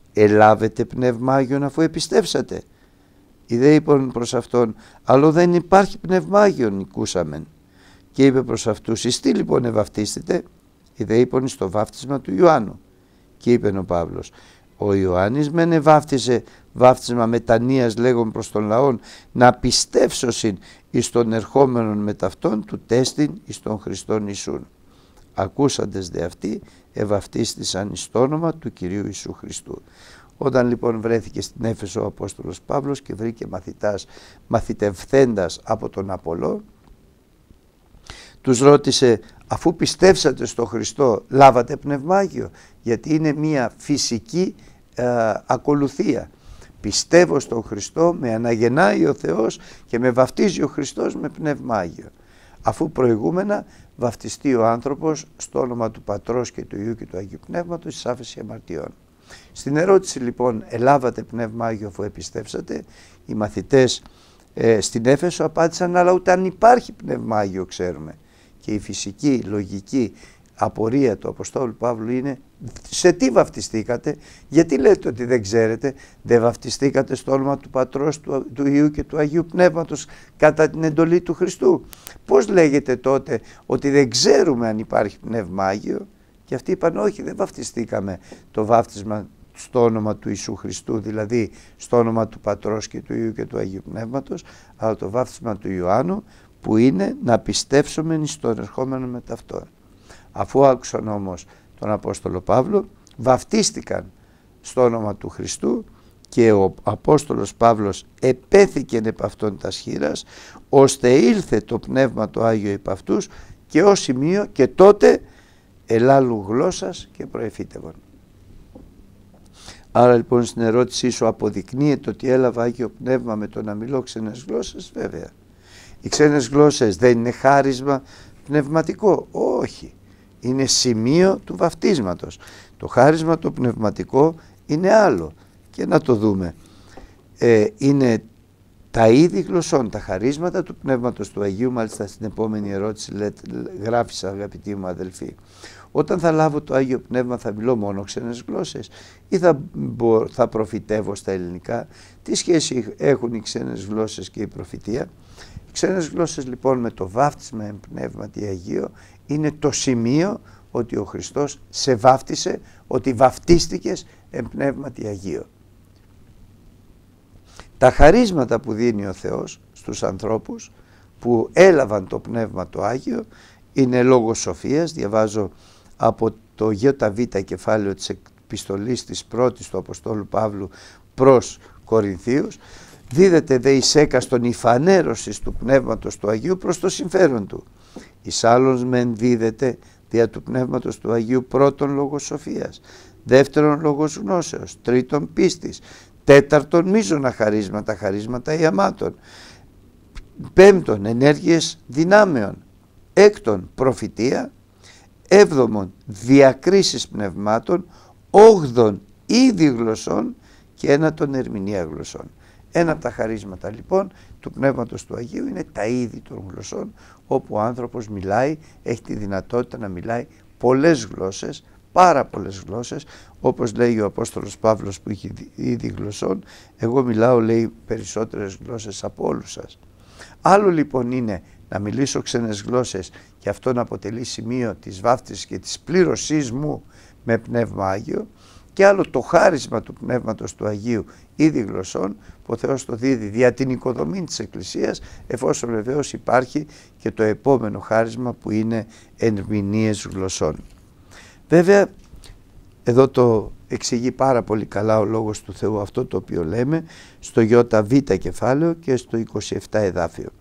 ελάβετε πνεύμα Άγιον αφού επιστέψατε. Ιδέ είπαν προς αυτόν, αλλά δεν υπάρχει πνεύμα Άγιον, νικούσαμεν. Και είπε προς αυτούς, εις τι λοιπόν ευαυτίστητε? Ιδέ είπαν στο βάφτισμα του Ιωάννου. Και είπε ο Παύλος, ο Ιωάννης μεν εβάφτιζε βάφτισμα μετανοίας λέγον προς τον λαόν, να πιστεύσωσιν εις τον ερχόμενον μετ' αυτόν του τέστην εις τον Χριστόν Ιησούν. Ακούσαντες δε αυτοί ευαυτίστησαν εις το όνομα του Κυρίου Ιησού Χριστού. Όταν λοιπόν βρέθηκε στην Έφεσο ο Απόστολος Παύλος και βρήκε μαθητάς μαθητευθέντας από τον Απολό, τους ρώτησε, αφού πιστεύσατε στο Χριστό λάβατε Πνεύμα Άγιο? Γιατί είναι μια φυσική ε, ακολουθία. Πιστεύω στον Χριστό, με αναγεννάει ο Θεός και με βαφτίζει ο Χριστός με Πνεύμα Άγιο. Αφού προηγούμενα βαφτιστεί ο άνθρωπος στο όνομα του Πατρός και του Υιού και του Αγίου Πνεύματος εις άφεση αμαρτιών. Στην ερώτηση λοιπόν, ελάβατε Πνεύμα Άγιο αφού επιστέψατε, οι μαθητές ε, στην Έφεσο απάντησαν, αλλά ούτε αν υπάρχει Πνεύμα Άγιο ξέρουμε. Και η φυσική, λογική απορία του Αποστόλου Παύλου είναι, σε τι βαφτιστήκατε? Γιατί λέτε ότι δεν ξέρετε? Δεν βαφτιστήκατε στο όνομα του Πατρός, του, του Υιού και του Αγίου Πνεύματος κατά την εντολή του Χριστού? Πώς λέγεται τότε ότι δεν ξέρουμε αν υπάρχει Πνεύμα Άγιο? Και αυτοί είπαν, όχι, δεν βαφτιστήκαμε το βάφτισμα στο όνομα του Ιησού Χριστού, δηλαδή στο όνομα του Πατρός και του Υιού και του Αγίου Πνεύματος, αλλά το βάφτισμα του Ιωάννου, που είναι να πιστέψουμε στον ερχόμενο μετ' αυτόν. Αφού άκουσαν όμως τον Απόστολο Παύλο, βαφτίστηκαν στο όνομα του Χριστού και ο Απόστολος Παύλος επέθηκεν επ' αυτόν τας χείρας, ώστε ήλθε το Πνεύμα το Άγιο επ' αυτούς και ως σημείο και τότε ελάλου γλώσσας και προεφήτευον. Άρα λοιπόν στην ερώτησή σου, αποδεικνύεται ότι έλαβα Άγιο Πνεύμα με το να μιλώ ξένες γλώσσες? Βέβαια. Οι ξένες γλώσσες δεν είναι χάρισμα πνευματικό? Όχι. Είναι σημείο του βαφτίσματος. Το χάρισμα το πνευματικό είναι άλλο. Και να το δούμε. Ε, είναι τα είδη γλωσσών, τα χαρίσματα του Πνεύματος του Αγίου. Μάλιστα στην επόμενη ερώτηση λέτε, γράφεις, αγαπητοί μου αδελφοί, όταν θα λάβω το Άγιο Πνεύμα θα μιλώ μόνο ξένες γλώσσες ή θα, μπο, θα προφητεύω στα ελληνικά? Τι σχέση έχουν οι ξένες γλώσσες και η προφητεία? Οι ξένες γλώσσες λοιπόν με το βάφτισμα εν Πνεύματι Αγίο είναι το σημείο ότι ο Χριστός σε βάφτισε, ότι βαφτίστηκες εν Πνεύματι Αγίο. Τα χαρίσματα που δίνει ο Θεός στους ανθρώπους που έλαβαν το Πνεύμα το Άγιο είναι λόγος σοφίας. Διαβάζω από το ΓΒ κεφάλαιο της επιστολής της πρώτης του Αποστόλου Παύλου προς Κορινθίους. Δίδεται δε εις έκαστον η φανέρωση του Πνεύματος του Αγίου προς το συμφέρον του. Εις άλλων μεν δίδεται δια του Πνεύματος του Αγίου πρώτον λόγος σοφίας, δεύτερον λόγος γνώσεως, τρίτον πίστης, τέταρτον μείζωνα χαρίσματα, χαρίσματα ιαμάτων, πέμπτον ενέργειες δυνάμεων, έκτον προφητεία, έβδομον διακρίσεις πνευμάτων, όγδον είδη γλωσσών και ένατον ερμηνεία γλωσσών. Ένα από τα χαρίσματα λοιπόν του Πνεύματος του Αγίου είναι τα είδη των γλωσσών, όπου ο άνθρωπος μιλάει, έχει τη δυνατότητα να μιλάει πολλές γλώσσες, πάρα πολλές γλώσσες, όπως λέει ο Απόστολος Παύλος που έχει είδη γλωσσών, εγώ μιλάω, λέει, περισσότερες γλώσσες από όλους σας. Άλλο λοιπόν είναι να μιλήσω ξένες γλώσσες και αυτό να αποτελεί σημείο της βάφτισης και της πλήρωσής μου με Πνεύμα Άγιο, και άλλο το χάρισμα του Πνεύματος του Αγίου είδη γλωσσών που ο Θεός το δίδει δια την οικοδομή της Εκκλησίας, εφόσον βεβαίως υπάρχει και το επόμενο χάρισμα που είναι ερμηνείες γλωσσών. Βέβαια εδώ το εξηγεί πάρα πολύ καλά ο Λόγος του Θεού αυτό το οποίο λέμε στο ΙΒ κεφάλαιο και στο είκοσι επτά εδάφιο.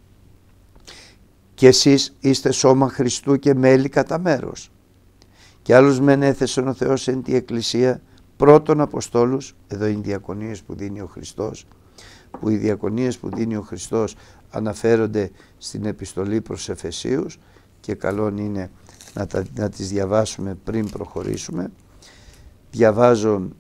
Και εσείς είστε σώμα Χριστού και μέλη κατά μέρος. Και άλλους μεν έθεσον ο Θεός εν τη Εκκλησία πρώτον Αποστόλους, εδώ είναι οι διακονίες που δίνει ο Χριστός, που οι διακονίες που δίνει ο Χριστός αναφέρονται στην επιστολή προς Εφεσίους και καλό είναι να, τα, να τις διαβάσουμε πριν προχωρήσουμε. Διαβάζω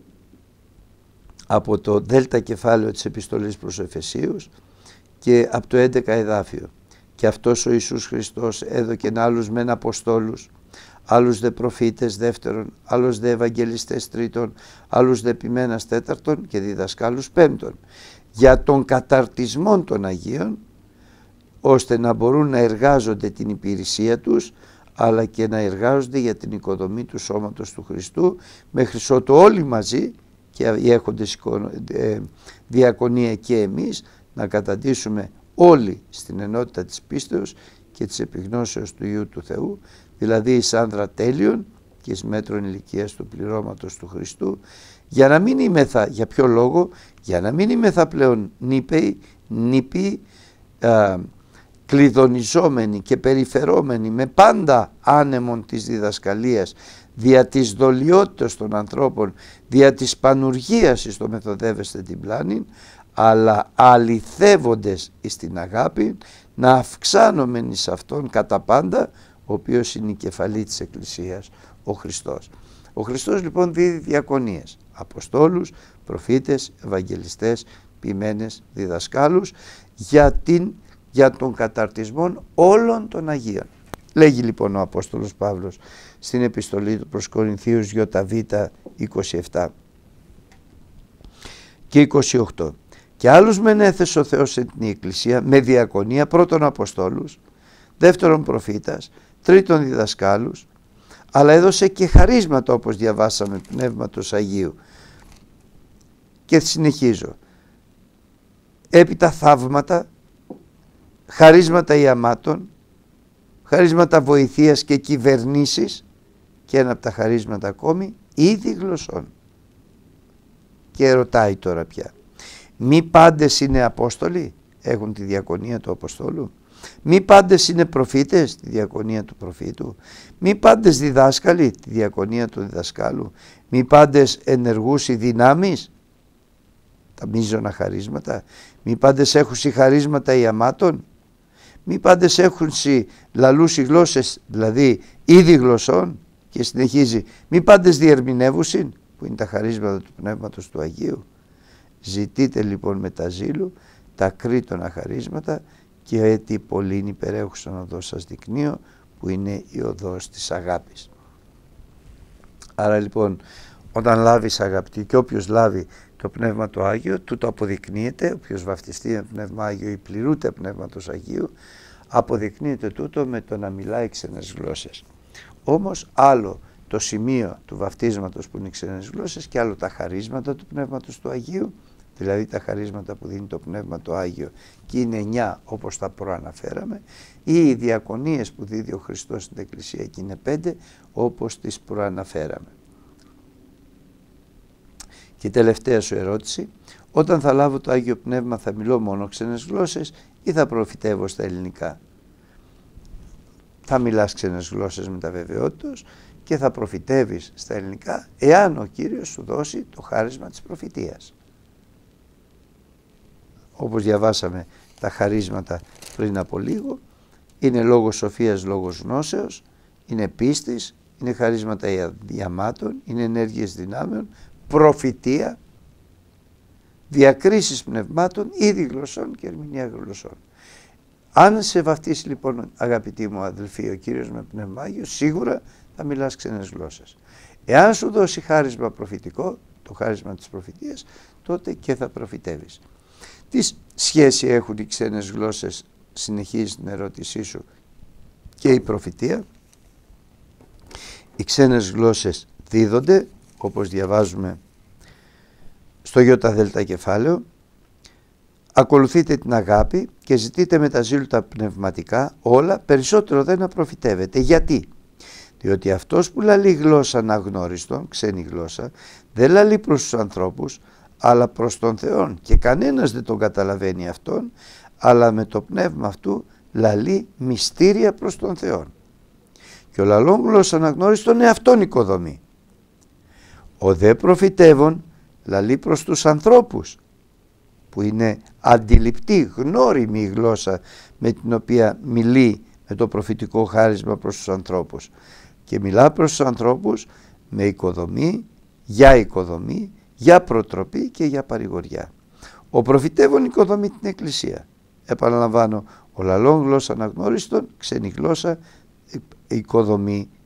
από το δέλτα κεφάλαιο της επιστολής προς Εφεσίους και από το έντεκα εδάφιο. Και αυτός ο Ιησούς Χριστός έδωκεν άλλους μεν Αποστόλους, άλλους δε προφήτες δεύτερον, άλλους δε ευαγγελιστές τρίτον, άλλους δε ποιμένας τέταρτον και διδασκάλους πέμπτον, για τον καταρτισμό των Αγίων, ώστε να μπορούν να εργάζονται την υπηρεσία τους, αλλά και να εργάζονται για την οικοδομή του σώματος του Χριστού, μέχρι ότου όλοι μαζί και οι έχοντες διακονία και εμείς να καταντήσουμε όλοι στην ενότητα της πίστεως και της επιγνώσεως του Υιού του Θεού, δηλαδή εις άνδρα τέλειων και εις μέτρων ηλικίας του πληρώματος του Χριστού, για να μην είμεθα, για ποιο λόγο, για να μην είμεθα πλέον νήπαιοι, νήπιοι, α, κλειδονιζόμενοι και περιφερόμενοι με πάντα άνεμον της διδασκαλίας, δια της δολιότητας των ανθρώπων, δια της πανουργίας εις το μεθοδεύεστε την πλάνη, αλλά αληθεύοντες εις την αγάπη, να αυξάνομεν εις αυτόν κατά πάντα, ο οποίος είναι η κεφαλή της Εκκλησίας, ο Χριστός. Ο Χριστός λοιπόν δίδει διακονίες, αποστόλους, προφήτες, ευαγγελιστές, ποιμένες, διδασκάλους, για, την, για τον καταρτισμό όλων των Αγίων. Λέγει λοιπόν ο Απόστολος Παύλος στην επιστολή του προς Κορινθίους ΙΒ είκοσι επτά και είκοσι οκτώ. Και άλλους μεν έθεσε ο Θεός σε την Εκκλησία με διακονία, πρώτον Αποστόλους, δεύτερον προφήτας, τρίτον διδασκάλους, αλλά έδωσε και χαρίσματα, όπως διαβάσαμε, Πνεύματος Αγίου. Και συνεχίζω. Έπειτα θαύματα, χαρίσματα ιαμάτων, χαρίσματα βοηθείας και κυβερνήσεις, και ένα από τα χαρίσματα ακόμη, είδη γλωσσών. Και ρωτάει τώρα πια, μη πάντες είναι Απόστολοι, έχουν τη διακονία του Αποστόλου? Μη πάντες είναι προφήτες, τη διακονία του προφήτου? Μη πάντες διδάσκαλοι, τη διακονία του διδασκάλου? Μη πάντες ενεργούσι δυνάμεις, τα μείζωνα χαρίσματα? Μη πάντες έχουσι χαρίσματα ιαμάτων? Μη πάντες έχουσι λαλούσι γλώσσες, δηλαδή είδη γλωσσών? Και συνεχίζει, μη πάντες διερμηνεύουσιν, που είναι τα χαρίσματα του Πνεύματος του Αγίου? Ζητείτε λοιπόν με τα ζήλου τα κρήτωνα χαρίσματα, και έτι πολλήν υπερέχουσαν οδός σας δεικνύω, που είναι η οδός της αγάπης. Άρα λοιπόν, όταν λάβεις, αγαπητοί, και όποιος λάβει το Πνεύμα το Άγιο, του το αποδεικνύεται, όποιος βαφτιστεί με Πνεύμα Άγιο ή πληρούται Πνεύματος Αγίου, αποδεικνύεται τούτο με το να μιλάει ξένες γλώσσες. Όμως άλλο το σημείο του βαφτίσματος που είναι ξένες γλώσσες, και άλλο τα χαρίσματα του Πνεύματος του Αγίου, δηλαδή τα χαρίσματα που δίνει το Πνεύμα το Άγιο, και είναι εννιά όπως τα προαναφέραμε, ή οι διακονίες που δίδει ο Χριστός στην Εκκλησία, και είναι πέντε όπως τις προαναφέραμε. Και τελευταία σου ερώτηση, όταν θα λάβω το Άγιο Πνεύμα θα μιλώ μόνο ξένες γλώσσες ή θα προφητεύω στα ελληνικά? Θα μιλάς ξένες γλώσσες με τα βεβαιότητος και θα προφητεύεις στα ελληνικά, εάν ο Κύριος σου δώσει το χάρισμα της προφητείας. Όπως διαβάσαμε τα χαρίσματα πριν από λίγο, είναι λόγος σοφίας, λόγος γνώσεως, είναι πίστης, είναι χαρίσματα ιαμάτων, είναι ενέργειες δυνάμεων, προφητεία, διακρίσεις πνευμάτων, είδη γλωσσών και ερμηνεία γλωσσών. Αν σε βαφτίσει λοιπόν, αγαπητοί μου αδελφοί, ο Κύριος με Πνεύμα Άγιο, σίγουρα θα μιλάς ξένες γλώσσες. Εάν σου δώσει χάρισμα προφητικό, το χάρισμα της προφητείας, τότε και θα προφητεύεις. Τι σχέση έχουν οι ξένες γλώσσες, συνεχίζει την ερώτησή σου, και η προφητεία? Οι ξένες γλώσσες δίδονται, όπως διαβάζουμε στο ΙΔ κεφάλαιο, ακολουθείτε την αγάπη και ζητείτε με τα ζήλου τα πνευματικά όλα, περισσότερο δεν να προφητεύετε. Γιατί? Διότι αυτός που λαλεί γλώσσα αναγνώριστον, ξένη γλώσσα, δεν λαλεί προς τους ανθρώπους, αλλά προς τον Θεόν, και κανένας δεν τον καταλαβαίνει αυτόν, αλλά με το πνεύμα αυτού λαλεί μυστήρια προς τον Θεόν. Και ο λαλών γλώσσα αναγνώριστον εαυτόν οικοδομή. Ο δε προφητεύων λαλεί προς τους ανθρώπους, που είναι αντιληπτή, γνώριμη η γλώσσα με την οποία μιλεί με το προφητικό χάρισμα προς τους ανθρώπους, και μιλά προς τους ανθρώπους με οικοδομή, για οικοδομή, για προτροπή και για παρηγοριά. Ο προφητεύων οικοδομεί την Εκκλησία. Επαναλαμβάνω, ο λαλών γλώσσα αναγνώριστον, ξένη γλώσσα, οικοδομή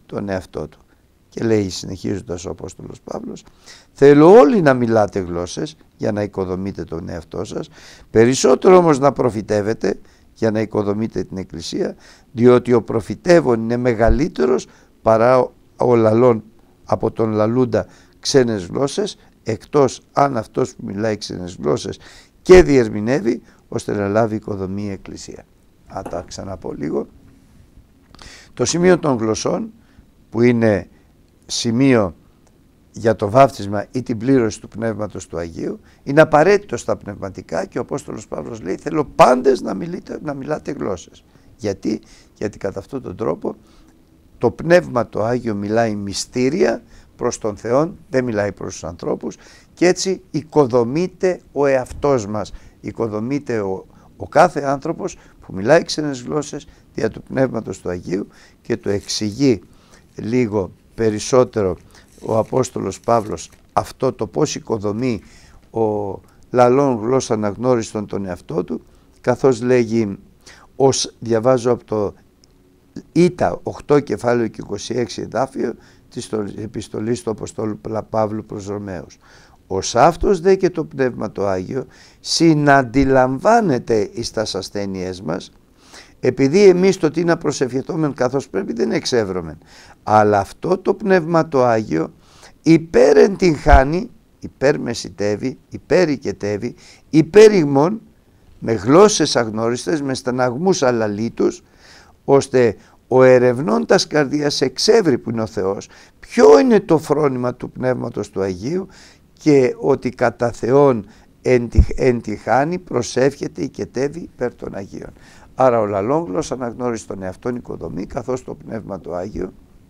τον εαυτό του. Και λέει συνεχίζοντας ο Απόστολος Παύλος, θέλω όλοι να μιλάτε γλώσσες για να οικοδομείτε τον εαυτό σας, περισσότερο όμως να προφητεύετε για να οικοδομείτε την Εκκλησία, διότι ο προφητεύων είναι μεγαλύτερος παρά ο λαλών από τον λαλούντα ξένες γλώσσες, εκτός αν αυτός που μιλάει ξένες γλώσσες και διερμηνεύει, ώστε να λάβει οικοδομή η Εκκλησία. Α, τα ξαναπώ λίγο. Το σημείο των γλωσσών, που είναι σημείο για το βάφτισμα ή την πλήρωση του Πνεύματος του Αγίου, είναι απαραίτητο στα πνευματικά και ο Απόστολος Παύλος λέει, θέλω πάντες να, μιλείτε, να μιλάτε γλώσσες. Γιατί? Γιατί κατά αυτόν τον τρόπο το Πνεύμα το Άγιο μιλάει μυστήρια προς τον Θεό, δεν μιλάει προς τους ανθρώπους, και έτσι οικοδομείται ο εαυτός μας, οικοδομείται ο, ο κάθε άνθρωπος που μιλάει ξένες γλώσσες δια του Πνεύματος του Αγίου, και το εξηγεί λίγο περισσότερο ο Απόστολος Παύλος αυτό το πώς οικοδομεί ο λαλών γλώσσα αναγνώριστον τον εαυτό του, καθώς λέγει, ως διαβάζω από το Ήτα οκτώ κεφάλαιο και είκοσι έξι εδάφιο της επιστολής του Αποστόλου Παύλου προς Ρωμαίους. Ως αυτός δε και το Πνεύμα το Άγιο συναντιλαμβάνεται εις τας ασθένειές μας, επειδή εμείς το τι να προσευχηθόμεν καθώς πρέπει δεν εξεύρωμεν, αλλά αυτό το Πνεύμα το Άγιο υπέρεν την χάνει, υπέρμεσιτεύει, υπέρικετεύει, υπέριγμον με γλώσσες αγνώριστες, με στεναγμούς αλαλήτους, ώστε ο ερευνών τας καρδίας εξεύρει που είναι ο Θεός, ποιο είναι το φρόνημα του Πνεύματος του Αγίου, και ότι κατά Θεόν εν τη χάνει προσεύχεται, οικετεύει υπέρ των Αγίων. Άρα ο λαλόγλος αναγνώρισε τον εαυτόν οικοδομή, καθώς το Πνεύμα το Άγιο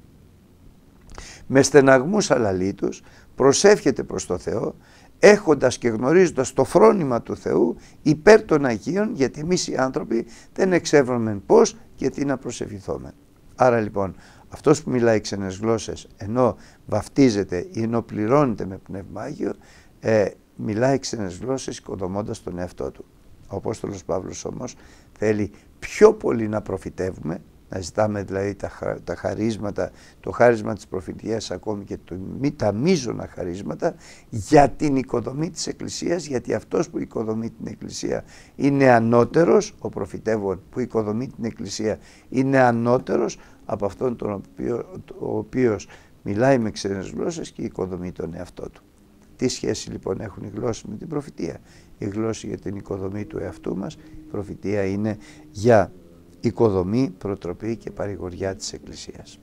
με στεναγμούς αλαλήτους προσεύχεται προς το Θεό, έχοντας και γνωρίζοντας το φρόνημα του Θεού υπέρ των Αγίων, γιατί εμείς οι άνθρωποι δεν εξεύρωμεν πώς και τι να προσευχηθόμεν. Άρα λοιπόν αυτός που μιλάει ξένες γλώσσες, ενώ βαφτίζεται ή ενώ πληρώνεται με Πνεύμα Άγιο, ε, μιλάει ξένες γλώσσες οικοδομώντας τον εαυτό του. Ο Απόστολος Παύλος όμως θέλει πιο πολύ να προφητεύουμε, να ζητάμε δηλαδή τα, τα χαρίσματα, το χάρισμα της προφητείας, ακόμη και το, τα μείζωνα χαρίσματα, για την οικοδομή της Εκκλησίας, γιατί αυτός που οικοδομεί την Εκκλησία είναι ανώτερος, ο προφητεύων που οικοδομεί την Εκκλησία είναι ανώτερος από αυτόν τον οποίο, ο οποίος μιλάει με ξένες γλώσσες και οικοδομεί τον εαυτό του. Τι σχέση λοιπόν έχουν οι γλώσσες με την προφητεία? Η γλώσσα για την οικοδομή του εαυτού μας, η προφητεία είναι για οικοδομή, προτροπή και παρηγοριά της Εκκλησίας.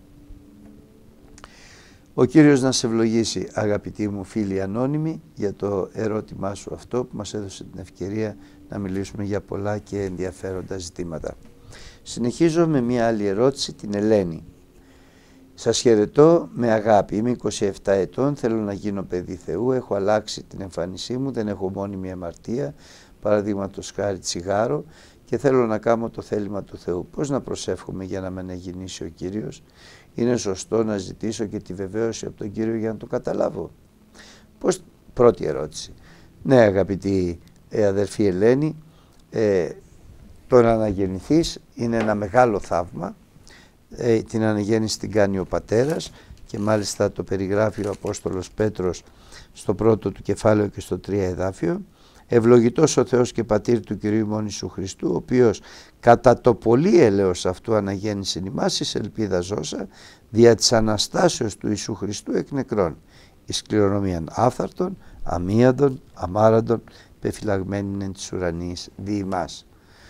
Ο Κύριος να σε ευλογήσει, αγαπητοί μου φίλοι ανώνυμοι, για το ερώτημά σου αυτό που μας έδωσε την ευκαιρία να μιλήσουμε για πολλά και ενδιαφέροντα ζητήματα. Συνεχίζω με μια άλλη ερώτηση, την Ελένη. Σας χαιρετώ με αγάπη. Είμαι είκοσι επτά ετών, θέλω να γίνω παιδί Θεού, έχω αλλάξει την εμφάνισή μου, δεν έχω μόνιμη αμαρτία, παραδείγματος χάρη τσιγάρο, και θέλω να κάνω το θέλημα του Θεού. Πώς να προσεύχομαι για να με αναγεννήσει ο Κύριος? Είναι σωστό να ζητήσω και τη βεβαίωση από τον Κύριο για να το καταλάβω? Πώς, πρώτη ερώτηση. Ναι, αγαπητή ε, αδερφή Ελένη, ε, το να αναγεννηθείς είναι ένα μεγάλο θαύμα. Ε, την αναγέννηση την κάνει ο Πατέρας, και μάλιστα το περιγράφει ο Απόστολος Πέτρος στο πρώτο του κεφάλαιο και στο τρία εδάφιο. Ευλογητός ο Θεός και Πατήρ του Κυρίου ημών Ιησού Χριστού, ο οποίος κατά το πολύ έλεος αυτού αναγέννησιν ημάς εις ελπίδα ζώσα, δια της Αναστάσεως του Ιησού Χριστού εκ νεκρών, εις κληρονομίαν άφθαρτον, αμίαντον, αμάραντον, πεφυλαγμένην εν της ουρανής δι' ημάς.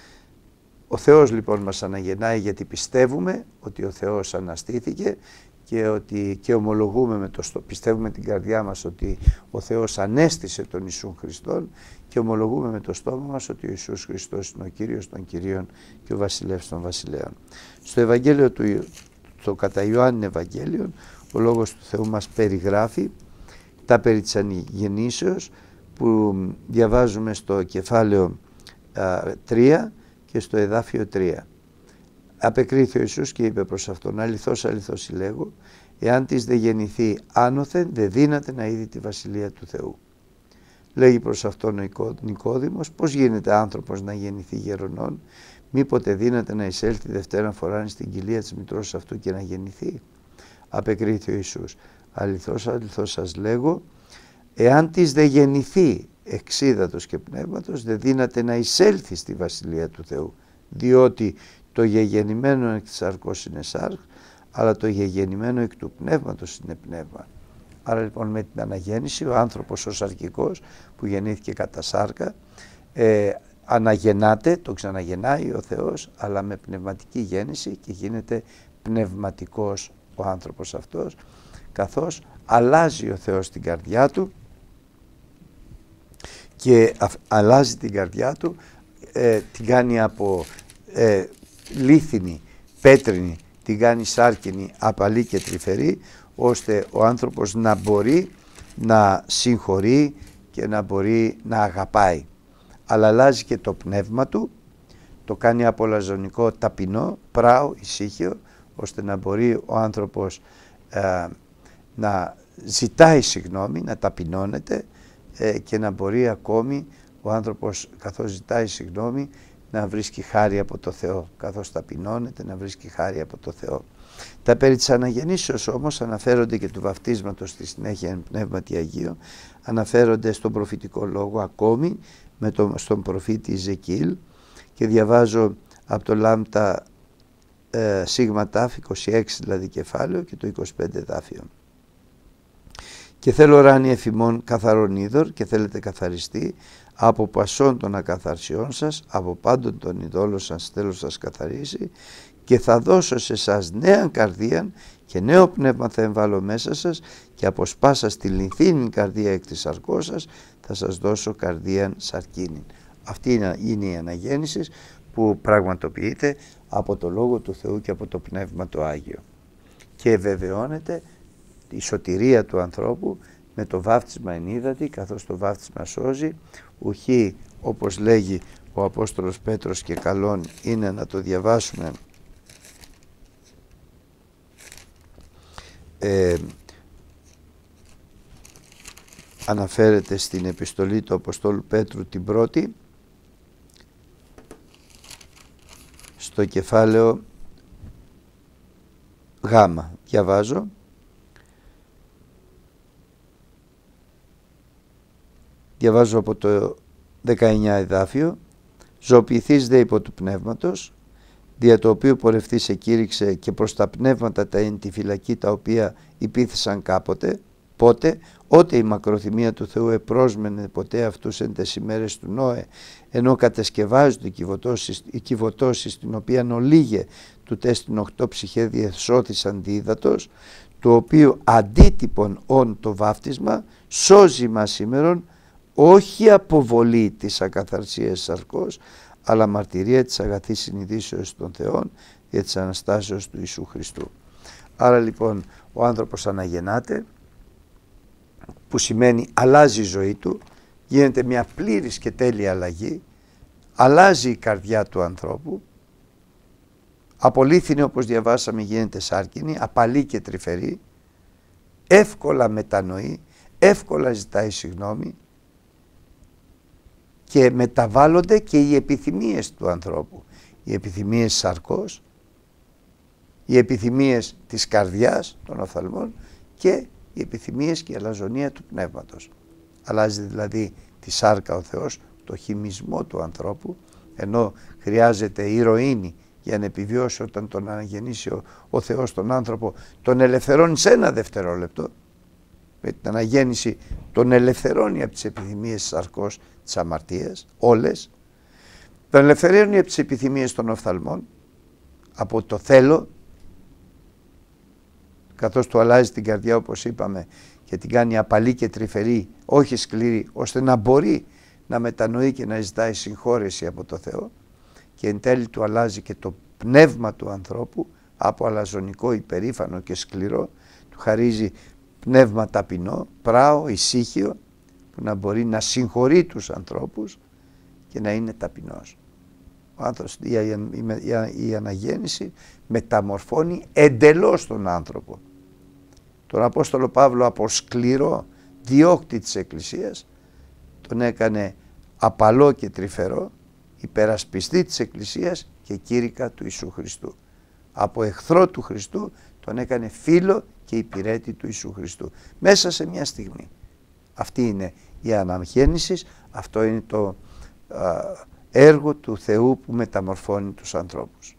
Ο Θεός λοιπόν μας αναγεννάει γιατί πιστεύουμε ότι ο Θεός αναστήθηκε, και ότι και ομολογούμε με το στο, πιστεύουμε την καρδιά μας ότι ο Θεός ανέστησε τον Ιησού Χριστόν, και ομολογούμε με το στόμα μας ότι ο Ιησούς Χριστός είναι ο Κύριος των Κυρίων και ο Βασιλεύς των Βασιλέων. Στο Ευαγγέλιο του, το κατά Ιωάννη Ευαγγέλιο, ο Λόγος του Θεού μας περιγράφει τα περί της αναγεννήσεως, που διαβάζουμε στο κεφάλαιο α, τρία και στο εδάφιο τρία. Απεκρίθη ο Ιησούς και είπε προς αυτόν, αληθώς αληθώς λέγω, εάν της δε γεννηθεί άνωθεν, δε δύναται να είδει τη Βασιλεία του Θεού. Λέγει προς αυτόν ο Νικόδημος, πώς γίνεται άνθρωπος να γεννηθεί γερονών, μήποτε δύναται να εισέλθει δευτέρα φορά στην κοιλία της μητρός αυτού και να γεννηθεί? απεκρίθη ο Ιησούς. Αληθώς, αληθώς σας λέγω, εάν της δε γεννηθεί εξίδατος και πνεύματος, δεν δύναται να εισέλθει στη Βασιλεία του Θεού. Διότι το γεγεννημένο εκ της σαρκός είναι σάρκ, αλλά το γεγεννημένο εκ του πνεύματος είναι πνεύμα. Άρα λοιπόν με την αναγέννηση ο άνθρωπος ως σαρκικός που γεννήθηκε κατά σάρκα ε, αναγεννάται, το ξαναγεννάει ο Θεός, αλλά με πνευματική γέννηση και γίνεται πνευματικός ο άνθρωπος αυτός, καθώς αλλάζει ο Θεός την καρδιά του και α, αλλάζει την καρδιά του, ε, την κάνει από ε, λίθινη, πέτρινη, την κάνει σάρκινη, απαλή και τρυφερή, ώστε ο άνθρωπος να μπορεί να συγχωρεί και να μπορεί να αγαπάει. Αλλά αλλάζει και το πνεύμα του, το κάνει από λαζονικό ταπεινό, πράο, ησύχιο, ώστε να μπορεί ο άνθρωπος ε, να ζητάει συγγνώμη, να ταπεινώνεται ε, και να μπορεί ακόμη ο άνθρωπος καθώς ζητάει συγγνώμη να βρίσκει χάρη από το Θεό, καθώς ταπεινώνεται να βρίσκει χάρη από το Θεό. Τα περί της αναγεννήσεως όμως αναφέρονται και του βαφτίσματος στη συνέχεια εν πνεύματι Αγίου, αναφέρονται στον προφητικό λόγο ακόμη με τον, στον προφήτη Ιζεκήλ, και διαβάζω από το Λάμπτα ε, Σίγμα Τάφ είκοσι έξι δηλαδή κεφάλαιο και το είκοσι πέντε δάφιο. Και θέλω ράνι εφημών καθαρόν είδωρ και θέλετε καθαριστεί από πασών των ακαθαρσιών σας, από πάντων των ειδόλων σας θέλω σας καθαρίσει, και θα δώσω σε εσάς νέαν καρδίαν και νέο πνεύμα θα εμβάλλω μέσα σας, και από σπάσα στη λινθήνη καρδία εκ της σαρκός σας θα σας δώσω καρδίαν σαρκίνην. Αυτή είναι η αναγέννηση που πραγματοποιείται από το Λόγο του Θεού και από το Πνεύμα το Άγιο, και βεβαιώνεται η σωτηρία του ανθρώπου με το βάφτισμα εν ύδατι, καθώς το βάφτισμα σώζει, ουχή όπως λέγει ο Απόστολος Πέτρος, και καλόν είναι να το διαβάσουμε ε, αναφέρεται στην επιστολή του Αποστόλου Πέτρου την πρώτη, στο κεφάλαιο Γάμα. Διαβάζω. Διαβάζω από το δεκαεννιά εδάφιο. Ζωοποιηθείς δε υπό του πνεύματος, δια το οποίο πορευτή σε κήρυξε και προς τα πνεύματα τα εν τη φυλακή, τα οποία υπήθησαν κάποτε, πότε, ότε η μακροθυμία του Θεού επρόσμενε ποτέ αυτούς εν τες ημέρες του Νόε, ενώ κατεσκευάζονται η κυβωτώση, την οποία ολίγε του τέστην οχτώ ψυχέ διεσώθησαν δίδατος, του οποίου αντίτυπον όν το βάφτισμα σώζει μας σήμερον, όχι αποβολή της ακαθαρσίας σαρκός, αλλά μαρτυρία της αγαθής συνειδήσεως των Θεών και της Αναστάσεως του Ιησού Χριστού. Άρα λοιπόν ο άνθρωπος αναγεννάται, που σημαίνει αλλάζει η ζωή του, γίνεται μια πλήρης και τέλεια αλλαγή, αλλάζει η καρδιά του ανθρώπου, απολύθινη όπως διαβάσαμε γίνεται σάρκινη, απαλή και τρυφερή, εύκολα μετανοεί, εύκολα ζητάει συγγνώμη, και μεταβάλλονται και οι επιθυμίες του ανθρώπου, οι επιθυμίες σαρκός, οι επιθυμίες της καρδιάς των οφθαλμών και οι επιθυμίες και η αλαζονία του πνεύματος. Αλλάζει δηλαδή τη σάρκα ο Θεός, το χυμισμό του ανθρώπου, ενώ χρειάζεται ηρωίνη για να επιβιώσει όταν τον αναγεννήσει ο, ο Θεός τον άνθρωπο, τον ελευθερώνει σε ένα δευτερόλεπτο. Με την αναγέννηση τον ελευθερώνει από τις επιθυμίες της σαρκός, της αμαρτίας, όλες. Τον ελευθερώνει από τις επιθυμίες των οφθαλμών, από το θέλω, καθώς του αλλάζει την καρδιά όπως είπαμε και την κάνει απαλή και τρυφερή, όχι σκληρή, ώστε να μπορεί να μετανοεί και να ζητάει συγχώρεση από το Θεό, και εν τέλει του αλλάζει και το πνεύμα του ανθρώπου, από αλαζονικό, υπερήφανο και σκληρό, του χαρίζει πνεύμα ταπεινό, πράο, ησύχιο, που να μπορεί να συγχωρεί τους ανθρώπους και να είναι ταπεινός. Ο άνθρωπος, η, η, η αναγέννηση μεταμορφώνει εντελώς τον άνθρωπο. Τον Απόστολο Παύλο από σκληρό διώκτη της Εκκλησίας τον έκανε απαλό και τρυφερό, υπερασπιστή της Εκκλησίας και κήρυκα του Ιησού Χριστού. Από εχθρό του Χριστού τον έκανε φίλο και υπηρέτη του Ιησού Χριστού. Μέσα σε μια στιγμή. Αυτή είναι η αναγέννηση, αυτό είναι το α, έργο του Θεού που μεταμορφώνει τους ανθρώπους.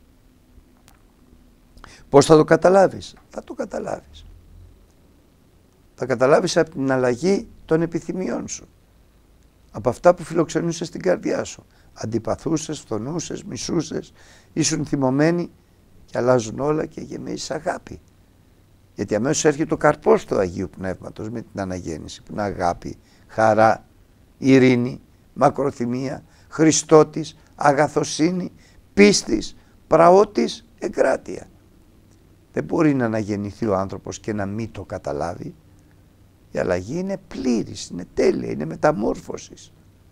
Πώς θα το καταλάβεις? Θα το καταλάβεις. Θα καταλάβεις από την αλλαγή των επιθυμιών σου. Από αυτά που φιλοξενούσες στην καρδιά σου. Αντιπαθούσες, φθονούσες, μισούσες, ήσουν θυμωμένοι και αλλάζουν όλα και γεμίζεις αγάπη. Γιατί αμέσως έρχεται το καρπός του Αγίου Πνεύματος με την αναγέννηση, που είναι αγάπη, χαρά, ειρήνη, μακροθυμία, Χριστότης, αγαθοσύνη, πίστης, πραότης, εγκράτεια. Δεν μπορεί να αναγεννηθεί ο άνθρωπος και να μην το καταλάβει. Η αλλαγή είναι πλήρης, είναι τέλεια, είναι μεταμόρφωσης.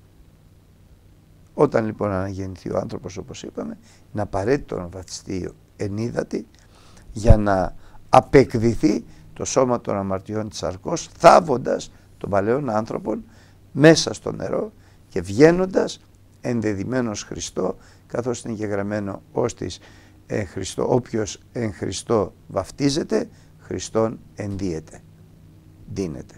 Όταν λοιπόν αναγεννηθεί ο άνθρωπος, όπως είπαμε, είναι απαραίτητο να βαπτιστεί ενίδατη για να απεκδηθεί το σώμα των αμαρτιών της σαρκός, θάβοντας τον παλαιόν άνθρωπον μέσα στο νερό και βγαίνοντας ενδεδειμένος Χριστό, καθώς είναι γεγραμμένο ώστις εν Χριστώ, όποιος εν Χριστώ βαφτίζεται, Χριστόν ενδύεται, δίνεται.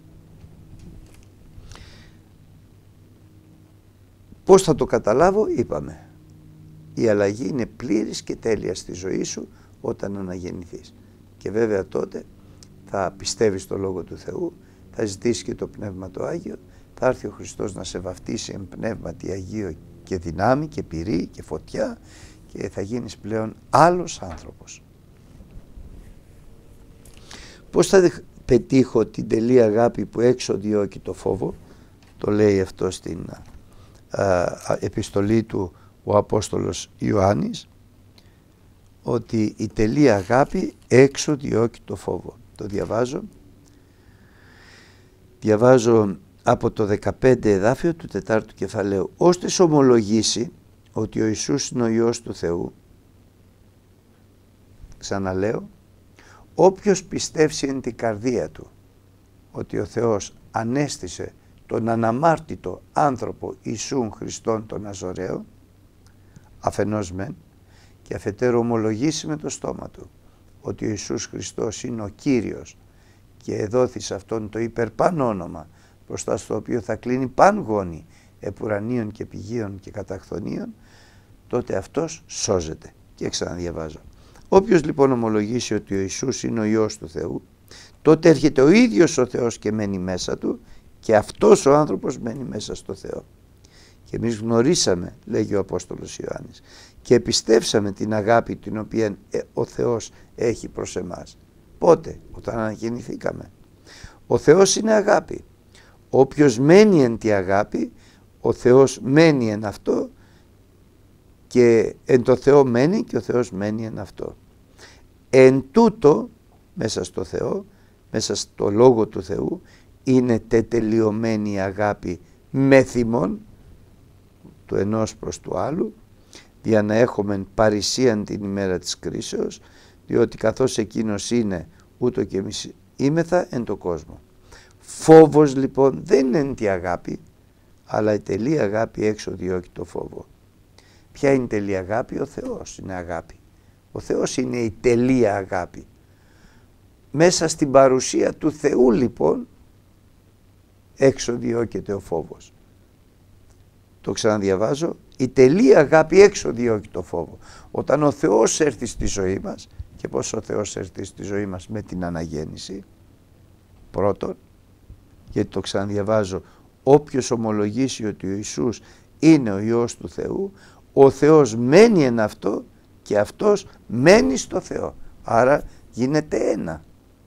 Πώς θα το καταλάβω? Είπαμε, η αλλαγή είναι πλήρης και τέλεια στη ζωή σου όταν αναγεννηθείς. Και βέβαια τότε θα πιστεύεις στο Λόγο του Θεού, θα ζητήσεις και το Πνεύμα το Άγιο, θα έρθει ο Χριστός να σε βαφτίσει εν πνεύματι Αγίο και δυνάμει και πυρή και φωτιά και θα γίνεις πλέον άλλος άνθρωπος. Πώς θα πετύχω την τελεία αγάπη που έξω διώκει το φόβο? Το λέει αυτό στην α, α, επιστολή του ο Απόστολος Ιωάννης, ότι η τελεία αγάπη έξω διώκει το φόβο. Το διαβάζω. Διαβάζω από το δεκαπέντε εδάφιο του τετάρτου κεφαλαίου. Ώστις ομολογήσει ότι ο Ιησούς είναι ο Υιός του Θεού, ξαναλέω, όποιος πιστεύσει εν την καρδία του ότι ο Θεός ανέστησε τον αναμάρτητο άνθρωπο Ιησούν Χριστόν τον Ναζωραίο, αφενός μεν, και αφετέρου ομολογήσει με το στόμα του ότι ο Ιησούς Χριστός είναι ο Κύριος και εδόθη σε αυτόν το υπερπάνω όνομα, μπροστά στο οποίο θα κλείνει παν γόνι επουρανίων και πηγίων και καταχθονίων, τότε αυτός σώζεται. Και ξαναδιαβάζω. Όποιος λοιπόν ομολογήσει ότι ο Ιησούς είναι ο Υιός του Θεού, τότε έρχεται ο ίδιος ο Θεός και μένει μέσα του και αυτός ο άνθρωπος μένει μέσα στο Θεό. Και εμείς γνωρίσαμε, λέγει ο Απόστολος Ιωάννης, και πιστεύσαμε την αγάπη την οποία ο Θεός έχει προς εμάς. Πότε? Όταν αναγεννηθήκαμε. Ο Θεός είναι αγάπη. Όποιος μένει εν τη αγάπη, ο Θεός μένει εν αυτό και εν το Θεό μένει και ο Θεός μένει εν αυτό. Εν τούτο, μέσα στο Θεό, μέσα στο Λόγο του Θεού, είναι τετελειωμένη η αγάπη με θυμόν του ενός προς του άλλου, για να έχουμε παρησίαν την ημέρα της κρίσεως, διότι καθώς εκείνος είναι, ούτω και εμείς είμεθα εν το κόσμο. Φόβος λοιπόν δεν είναι εν τη αγάπη, αλλά η τελή αγάπη έξω διώκει το φόβο. Ποια είναι η τελή αγάπη? Ο Θεός είναι αγάπη. Ο Θεός είναι η τελεία αγάπη. Μέσα στην παρουσία του Θεού λοιπόν έξω διώκεται ο φόβος. Το ξαναδιαβάζω. Η τελεία αγάπη έξω διώκει το φόβο. Όταν ο Θεός έρθει στη ζωή μας, και πώς ο Θεός έρθει στη ζωή μας? Με την αναγέννηση. Πρώτον, γιατί το ξαναδιαβάζω, όποιος ομολογήσει ότι ο Ιησούς είναι ο Υιός του Θεού, ο Θεός μένει εν αυτό και αυτός μένει στο Θεό. Άρα γίνεται ένα.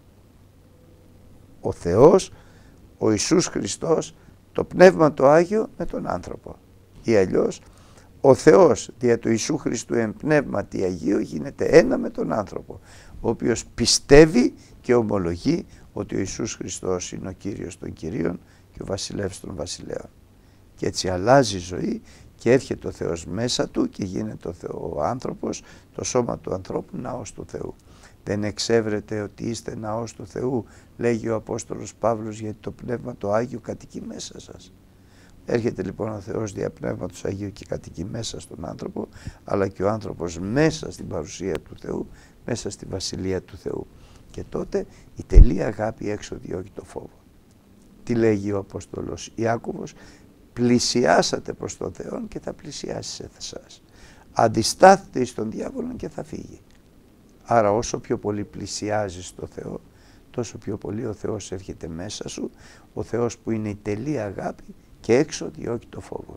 Ο Θεός, ο Ιησούς Χριστός, το Πνεύμα το Άγιο με τον άνθρωπο. Ή αλλιώς ο Θεός δια του Ιησού Χριστού εν πνεύματι Αγίου γίνεται ένα με τον άνθρωπο, ο οποίος πιστεύει και ομολογεί ότι ο Ιησούς Χριστός είναι ο Κύριος των Κυρίων και ο Βασιλεύς των Βασιλέων. Και έτσι αλλάζει η ζωή και έρχεται ο Θεός μέσα του και γίνεται ο, Θεό, ο άνθρωπος, το σώμα του ανθρώπου, ναός του Θεού. Δεν εξέβρετε ότι είστε ναός του Θεού, λέγει ο Απόστολος Παύλος, γιατί το Πνεύμα το Άγιο κατοικεί μέσα σας. Έρχεται λοιπόν ο Θεός δια Πνεύματος Αγίου και κατοικεί μέσα στον άνθρωπο, αλλά και ο άνθρωπος μέσα στην παρουσία του Θεού, μέσα στη Βασιλεία του Θεού. Και τότε η τελεία αγάπη έξω διώκει το φόβο. Τι λέγει ο Απόστολος Ιάκωβος? Πλησιάσατε προς τον Θεό και θα πλησιάσει σε εσάς. Αντιστάθετε στον διάβολο και θα φύγει. Άρα όσο πιο πολύ πλησιάζεις στο Θεό, τόσο πιο πολύ ο Θεός έρχεται μέσα σου, ο Θεός που είναι η τελεία αγάπη και έξω διώκει το φόβο.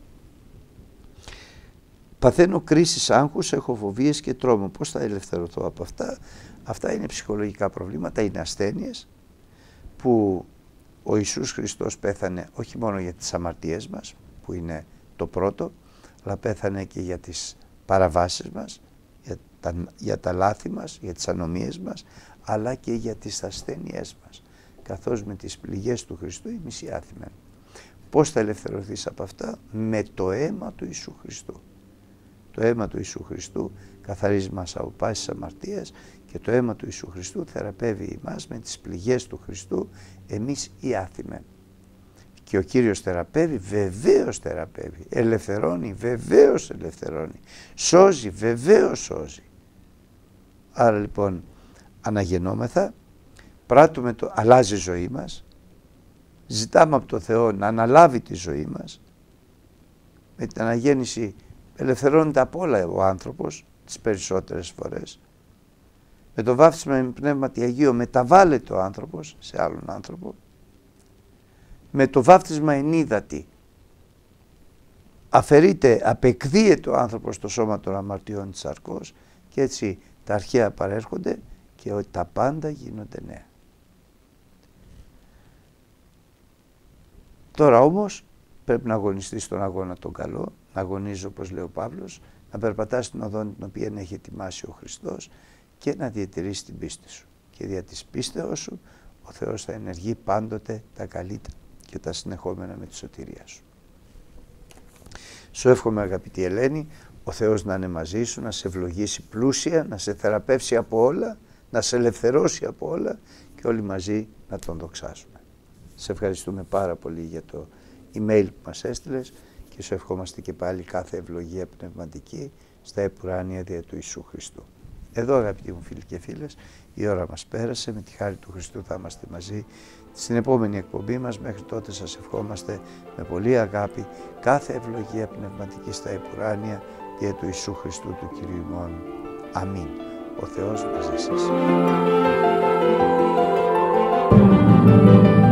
Παθαίνω κρίσεις άγχους, έχω φοβίες και τρόμο. Πώς θα ελευθερωθώ από αυτά? Αυτά είναι ψυχολογικά προβλήματα, είναι ασθένειες που ο Ιησούς Χριστός πέθανε όχι μόνο για τις αμαρτίες μας, που είναι το πρώτο, αλλά πέθανε και για τις παραβάσεις μας, για τα, για τα λάθη μας, για τις ανομίες μας, αλλά και για τις ασθένειές μας, καθώς με τις πληγές του Χριστού εμείς άθιμεν. Πώς θα ελευθερωθείς από αυτά? Με το αίμα του Ιησού Χριστού. Το αίμα του Ιησού Χριστού καθαρίζει μας από πάσης αμαρτίας και το αίμα του Ιησού Χριστού θεραπεύει εμάς με τις πληγές του Χριστού, εμείς οι άθιμεν. Και ο Κύριος θεραπεύει, βεβαίως θεραπεύει, ελευθερώνει, βεβαίως ελευθερώνει, σώζει, βεβαίως σώζει. Άρα λοιπόν αναγεννόμεθα, πράττουμε το, αλλάζει η ζωή μας, ζητάμε από το Θεό να αναλάβει τη ζωή μας. Με την αναγέννηση ελευθερώνεται από όλα ο άνθρωπος τις περισσότερες φορές. Με το βάφτισμα με Πνεύματι Αγίο μεταβάλλεται ο άνθρωπος σε άλλον άνθρωπο. Με το βάφτισμα εν ύδατι αφαιρείται, απεκδίεται ο άνθρωπος στο σώμα των αμαρτιών της σαρκός και έτσι τα αρχαία παρέρχονται και τα πάντα γίνονται νέα. Τώρα όμως πρέπει να αγωνιστείς στον αγώνα τον καλό, να αγωνίζει όπως λέει ο Παύλος, να περπατάς την οδόν την οποία έχει ετοιμάσει ο Χριστός και να διατηρήσεις την πίστη σου. Και δια της πίστεως σου ο Θεός θα ενεργεί πάντοτε τα καλύτερα και τα συνεχόμενα με τη σωτηρία σου. Σου εύχομαι αγαπητή Ελένη, ο Θεός να είναι μαζί σου, να σε ευλογήσει πλούσια, να σε θεραπεύσει από όλα, να σε ελευθερώσει από όλα και όλοι μαζί να τον δοξάσουμε. Σε ευχαριστούμε πάρα πολύ για το email που μας έστειλες και σου ευχόμαστε και πάλι κάθε ευλογία πνευματική στα επουράνια δια του Ιησού Χριστού. Εδώ αγαπητοί μου φίλοι και φίλες, η ώρα μας πέρασε, με τη χάρη του Χριστού θα είμαστε μαζί στην επόμενη εκπομπή μας. Μέχρι τότε σας ευχόμαστε με πολύ αγάπη κάθε ευλογία πνευματική στα επουράνια δια του Ιησού Χριστού του Κυρίου ημών. Αμήν. Ο Θεός μαζί σας.